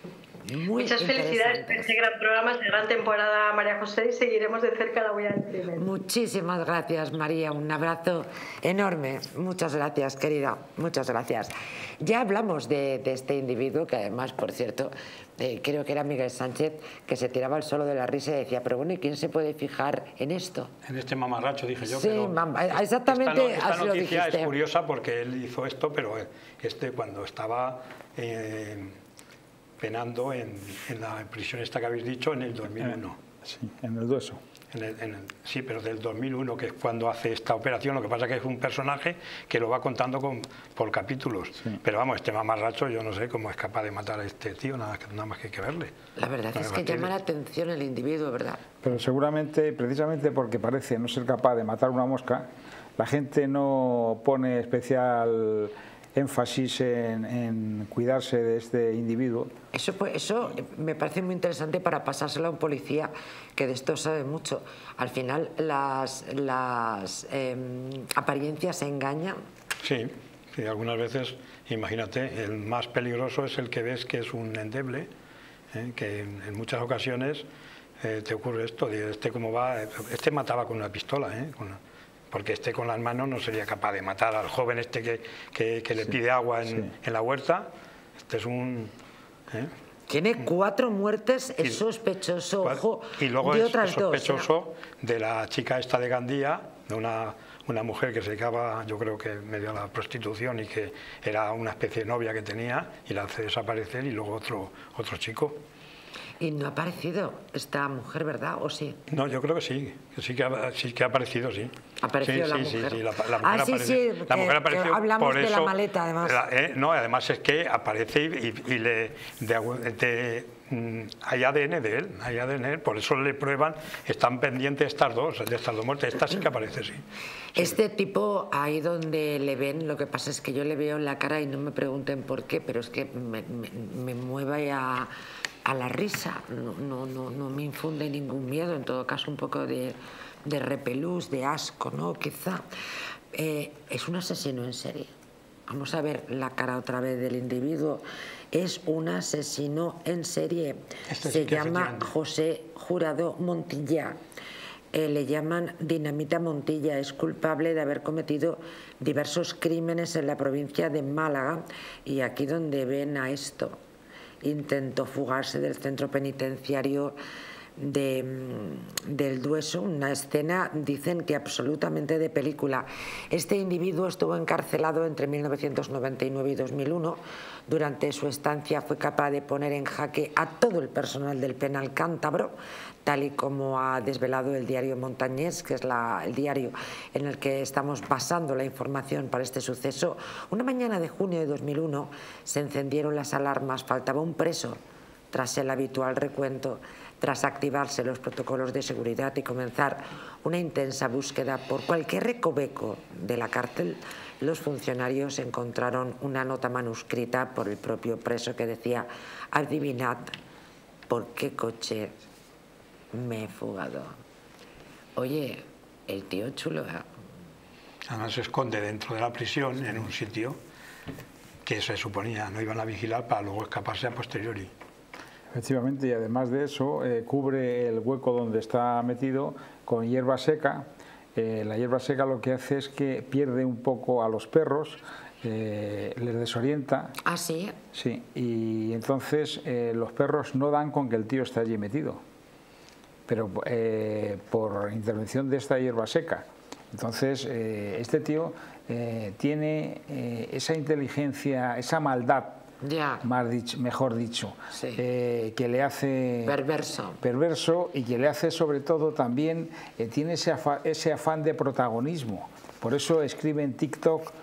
Muy Muchas felicidades por este gran programa, esta gran temporada, María José, y seguiremos de cerca la huella del crimen. Muchísimas gracias, María, un abrazo enorme. Muchas gracias, querida, muchas gracias. Ya hablamos de, de este individuo, que además, por cierto, eh, creo que era Miguel Sánchez, que se tiraba el suelo de la risa y decía, pero bueno, ¿y quién se puede fijar en esto? En este mamarracho, dije yo. Sí, pero mam exactamente. Esta, no, esta noticia es curiosa porque él hizo esto, pero este cuando estaba... Eh, penando en, en la prisión esta que habéis dicho, en el dos mil uno. Sí, en el Dueso. En el, en el, sí, pero del dos mil uno, que es cuando hace esta operación. Lo que pasa es que es un personaje que lo va contando con, por capítulos. Sí. Pero vamos, este mamarracho, yo no sé cómo es capaz de matar a este tío, nada, nada más que hay que verle. La verdad no es que llama la atención el individuo, ¿verdad? Pero seguramente, precisamente porque parece no ser capaz de matar una mosca, la gente no pone especial énfasis en, en cuidarse de este individuo. Eso, pues, eso me parece muy interesante para pasárselo a un policía que de esto sabe mucho. Al final las, las eh, apariencias se engañan. Sí, sí, algunas veces, imagínate, el más peligroso es el que ves que es un endeble, ¿eh? Que en, en muchas ocasiones eh, te ocurre esto, de este cómo va, este mataba con una pistola, ¿eh? Con una, porque este con las manos no sería capaz de matar al joven este que, que, que le sí, pide agua en, sí. en la huerta. Este es un... ¿eh? Tiene cuatro muertes, es sospechoso, ojo, y luego de es otras sospechoso dos, ¿no? de la chica esta de Gandía, de una, una mujer que se dedicaba, yo creo que medio a la prostitución, y que era una especie de novia que tenía, y la hace desaparecer, y luego otro, otro chico. Y no ha aparecido esta mujer, ¿verdad? ¿O sí? No, yo creo que sí, que sí que ha, sí que ha aparecido, sí. ¿Ha aparecido sí, la sí, mujer? Sí, sí, la, la mujer ah, sí, aparece, sí, la mujer que, apareció que hablamos por de eso, la maleta, además. La, eh, no, además es que aparece y, y le de, de, mm, hay A D N de él, hay A D N de él, por eso le prueban, están pendientes estas dos, de estas dos muertes. Esta sí que aparece, sí. sí. Este tipo, ahí donde le ven, lo que pasa es que yo le veo en la cara y no me pregunten por qué, pero es que me, me, me mueve a... a la risa, no, no, no, no me infunde ningún miedo, en todo caso un poco de, de repelús, de asco, ¿no? Quizá. Eh, es un asesino en serie. Vamos a ver la cara otra vez del individuo. Es un asesino en serie. Este Se sí llama José Jurado Montilla. Eh, le llaman Dinamita Montilla. Es culpable de haber cometido diversos crímenes en la provincia de Málaga, y aquí donde ven a esto. Intentó fugarse del centro penitenciario de, del Dueso, una escena, dicen que absolutamente de película. Este individuo estuvo encarcelado entre mil novecientos noventa y nueve y dos mil uno. Durante su estancia fue capaz de poner en jaque a todo el personal del penal cántabro, tal y como ha desvelado el diario Montañés, que es la, el diario en el que estamos basando la información para este suceso. Una mañana de junio de dos mil uno se encendieron las alarmas, faltaba un preso. Tras el habitual recuento, tras activarse los protocolos de seguridad y comenzar una intensa búsqueda por cualquier recoveco de la cárcel, los funcionarios encontraron una nota manuscrita por el propio preso que decía: adivinad por qué coche me he fugado. Oye, el tío chulo, ¿eh? Además se esconde dentro de la prisión, en un sitio que se suponía no iban a vigilar para luego escaparse a posteriori. Efectivamente, y además de eso, eh, cubre el hueco donde está metido con hierba seca. Eh, la hierba seca lo que hace es que pierde un poco a los perros, eh, les desorienta. ¿Ah, sí? Sí, y entonces eh, los perros no dan con que el tío está allí metido, pero eh, por intervención de esta hierba seca. Entonces, eh, este tío eh, tiene eh, esa inteligencia, esa maldad, ya. Más dicho, mejor dicho, sí. eh, que le hace perverso. perverso y que le hace sobre todo también, eh, tiene ese, afa, ese afán de protagonismo. Por eso escribe en TikTok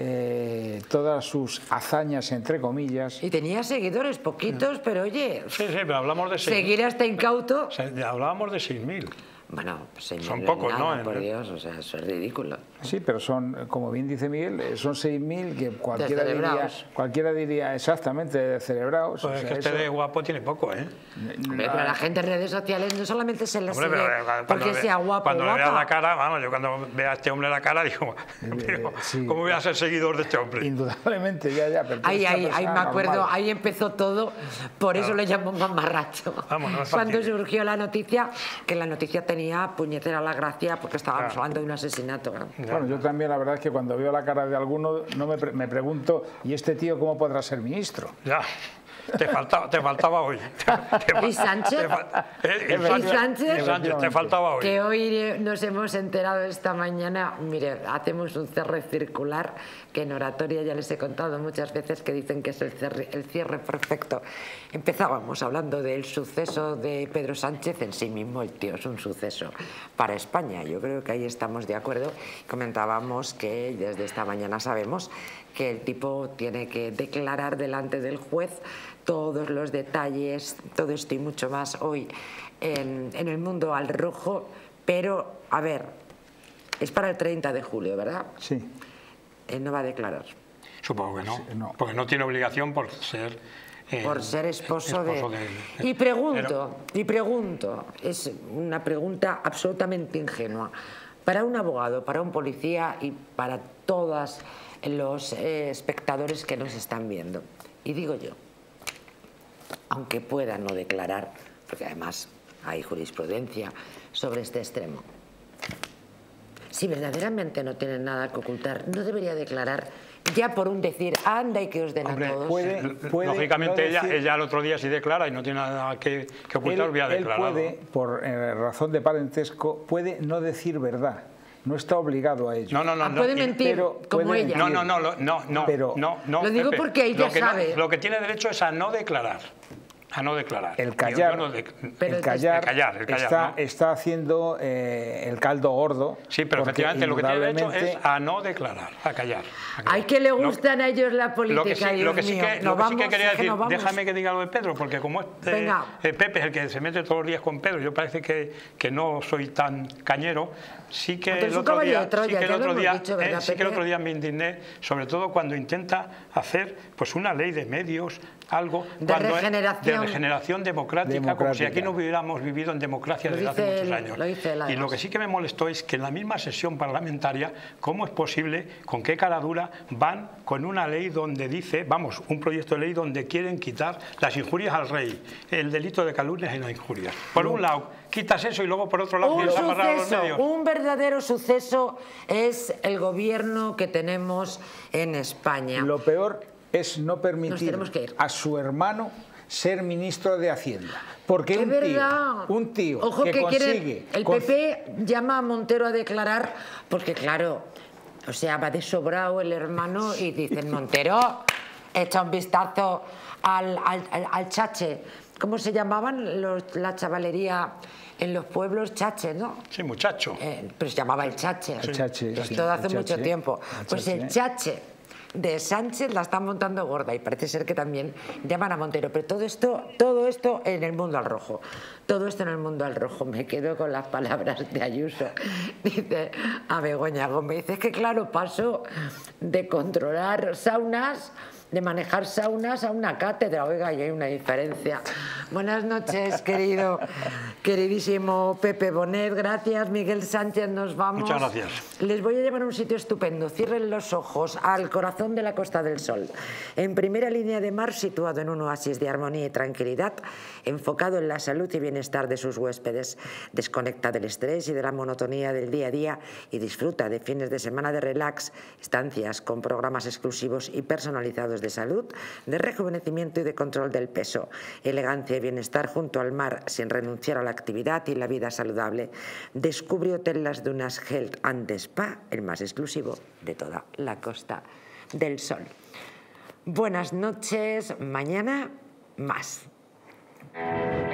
eh, todas sus hazañas, entre comillas. Y tenía seguidores, poquitos, pero oye, sí, sí, pero hablamos de seis, seguir a este incauto. Hablábamos de seis mil. Bueno, pues son pocos, nada, ¿no? Por Dios, o sea, eso es ridículo. Sí, pero son, como bien dice Miguel, son seis mil que cualquiera diría, cualquiera diría exactamente celebrados. Pues o sea, es que este eso... de guapo tiene poco, ¿eh? Hombre, pero la gente en redes sociales no solamente se le sigue porque ve, sea guapo cuando guapa. Cuando vea la cara, vamos, yo cuando vea a este hombre la cara digo, digo sí, ¿cómo voy a ser seguidor de este hombre? Indudablemente, ya, ya. Pero ahí, ahí, ahí me acuerdo, normal. Ahí empezó todo, por claro. Eso lo llamó mamarracho. Vamos, no es cuando surgió la noticia, que la noticia tenía puñetera la gracia porque estábamos claro. hablando de un asesinato. ¿No? Bueno, yo también la verdad es que cuando veo la cara de alguno no me, pre me pregunto, ¿y este tío cómo podrá ser ministro? Ya, te faltaba, te faltaba hoy. Te, te, ¿Y Sánchez? Te, te, ¿Y Sánchez? Sánchez? Sánchez, te faltaba hoy. Que hoy nos hemos enterado esta mañana, mire, hacemos un cierre circular, que en oratoria ya les he contado muchas veces que dicen que es el cierre, el cierre perfecto. Empezábamos hablando del suceso de Pedro Sánchez, en sí mismo el tío es un suceso para España, yo creo que ahí estamos de acuerdo. Comentábamos que desde esta mañana sabemos que el tipo tiene que declarar delante del juez todos los detalles, todo esto y mucho más hoy en, en El Mundo al Rojo, pero a ver, es para el treinta de julio, ¿verdad? Sí. Él no va a declarar. Supongo que no, sí, no. porque no tiene obligación por ser... Eh, por ser esposo, esposo de... de... Y pregunto, Pero... y pregunto, es una pregunta absolutamente ingenua, para un abogado, para un policía y para todos los eh, espectadores que nos están viendo, y digo yo, aunque pueda no declarar, porque además hay jurisprudencia sobre este extremo, si verdaderamente no tienen nada que ocultar, no debería declarar ya por un decir, anda y que os den Hombre, a todos. Puede, puede Lógicamente no ella, decir... ella el otro día sí declara y no tiene nada que, que ocultar, él, hubiera declarado. Él puede, por eh, razón de parentesco, puede no decir verdad. No está obligado a ello. No, no, no. Ah, puede no, mentir, pero como puede ella. No, no, no, no, no, pero, no, no. Lo digo Pepe, porque ella lo que sabe. No, lo que tiene derecho es a no declarar. A no declarar. El callar, no de, el callar, el callar, el callar está, ¿no? está haciendo eh, el caldo gordo. Sí, pero efectivamente lo que tiene derecho es a no declarar, a callar. A callar. Ay, que le gustan no, a ellos la política, lo que sí, Dios lo que sí mío. que, no lo que, vamos, sí que quería que decir, no déjame que diga lo de Pedro, porque como este, eh, Pepe es el que se mete todos los días con Pedro, yo parece que, que no soy tan cañero. Sí que el otro día, sí que el otro día, dicho, ¿verdad, eh, sí que el otro día me indigné, sobre todo cuando intenta hacer pues una ley de medios, algo de cuando regeneración, es de regeneración democrática, democrática, como si aquí no hubiéramos vivido en democracia desde hace muchos el, años. Lo dice el y lo que sí que me molestó es que en la misma sesión parlamentaria, ¿cómo es posible, con qué cara dura van con una ley donde dice, vamos, un proyecto de ley donde quieren quitar las injurias al rey, el delito de calumnias y las injurias? Por un lado, quitas eso y luego por otro lado un quieres amarrar a los medios. Un verdadero suceso es el gobierno que tenemos en España. Lo peor es no permitir a su hermano ser ministro de Hacienda. Porque es un verdad. tío, un tío Ojo que, que consigue... quiere, el P P llama a Montero a declarar, porque claro, o sea, va de sobrado el hermano y dicen, Montero, echa un vistazo al, al, al, al chache. ¿Cómo se llamaban los, la chavalería en los pueblos? Chache, ¿no? Sí, muchacho. Eh, pero se llamaba el chache. El chache, Esto sí, de hace el mucho chache, tiempo. el Pues chache. el chache de Sánchez la están montando gorda y parece ser que también llaman a Montero. Pero todo esto, todo esto en el mundo al rojo. Todo esto en el mundo al rojo. Me quedo con las palabras de Ayuso. Dice a Begoña Gómez, dice, es que claro, pasó de controlar saunas, de manejar saunas a una cátedra. Oiga, y hay una diferencia. Buenas noches, querido, queridísimo Pepe Bonet. Gracias, Miguel Sánchez, nos vamos. Muchas gracias. Les voy a llevar a un sitio estupendo. Cierren los ojos, al corazón de la Costa del Sol. En primera línea de mar, situado en un oasis de armonía y tranquilidad, enfocado en la salud y bienestar de sus huéspedes. Desconecta del estrés y de la monotonía del día a día y disfruta de fines de semana de relax, estancias con programas exclusivos y personalizados de salud, de rejuvenecimiento y de control del peso, elegancia y bienestar junto al mar sin renunciar a la actividad y la vida saludable. Descubre Hotel Las Dunas Health and Spa, el más exclusivo de toda la Costa del Sol. Buenas noches, mañana más.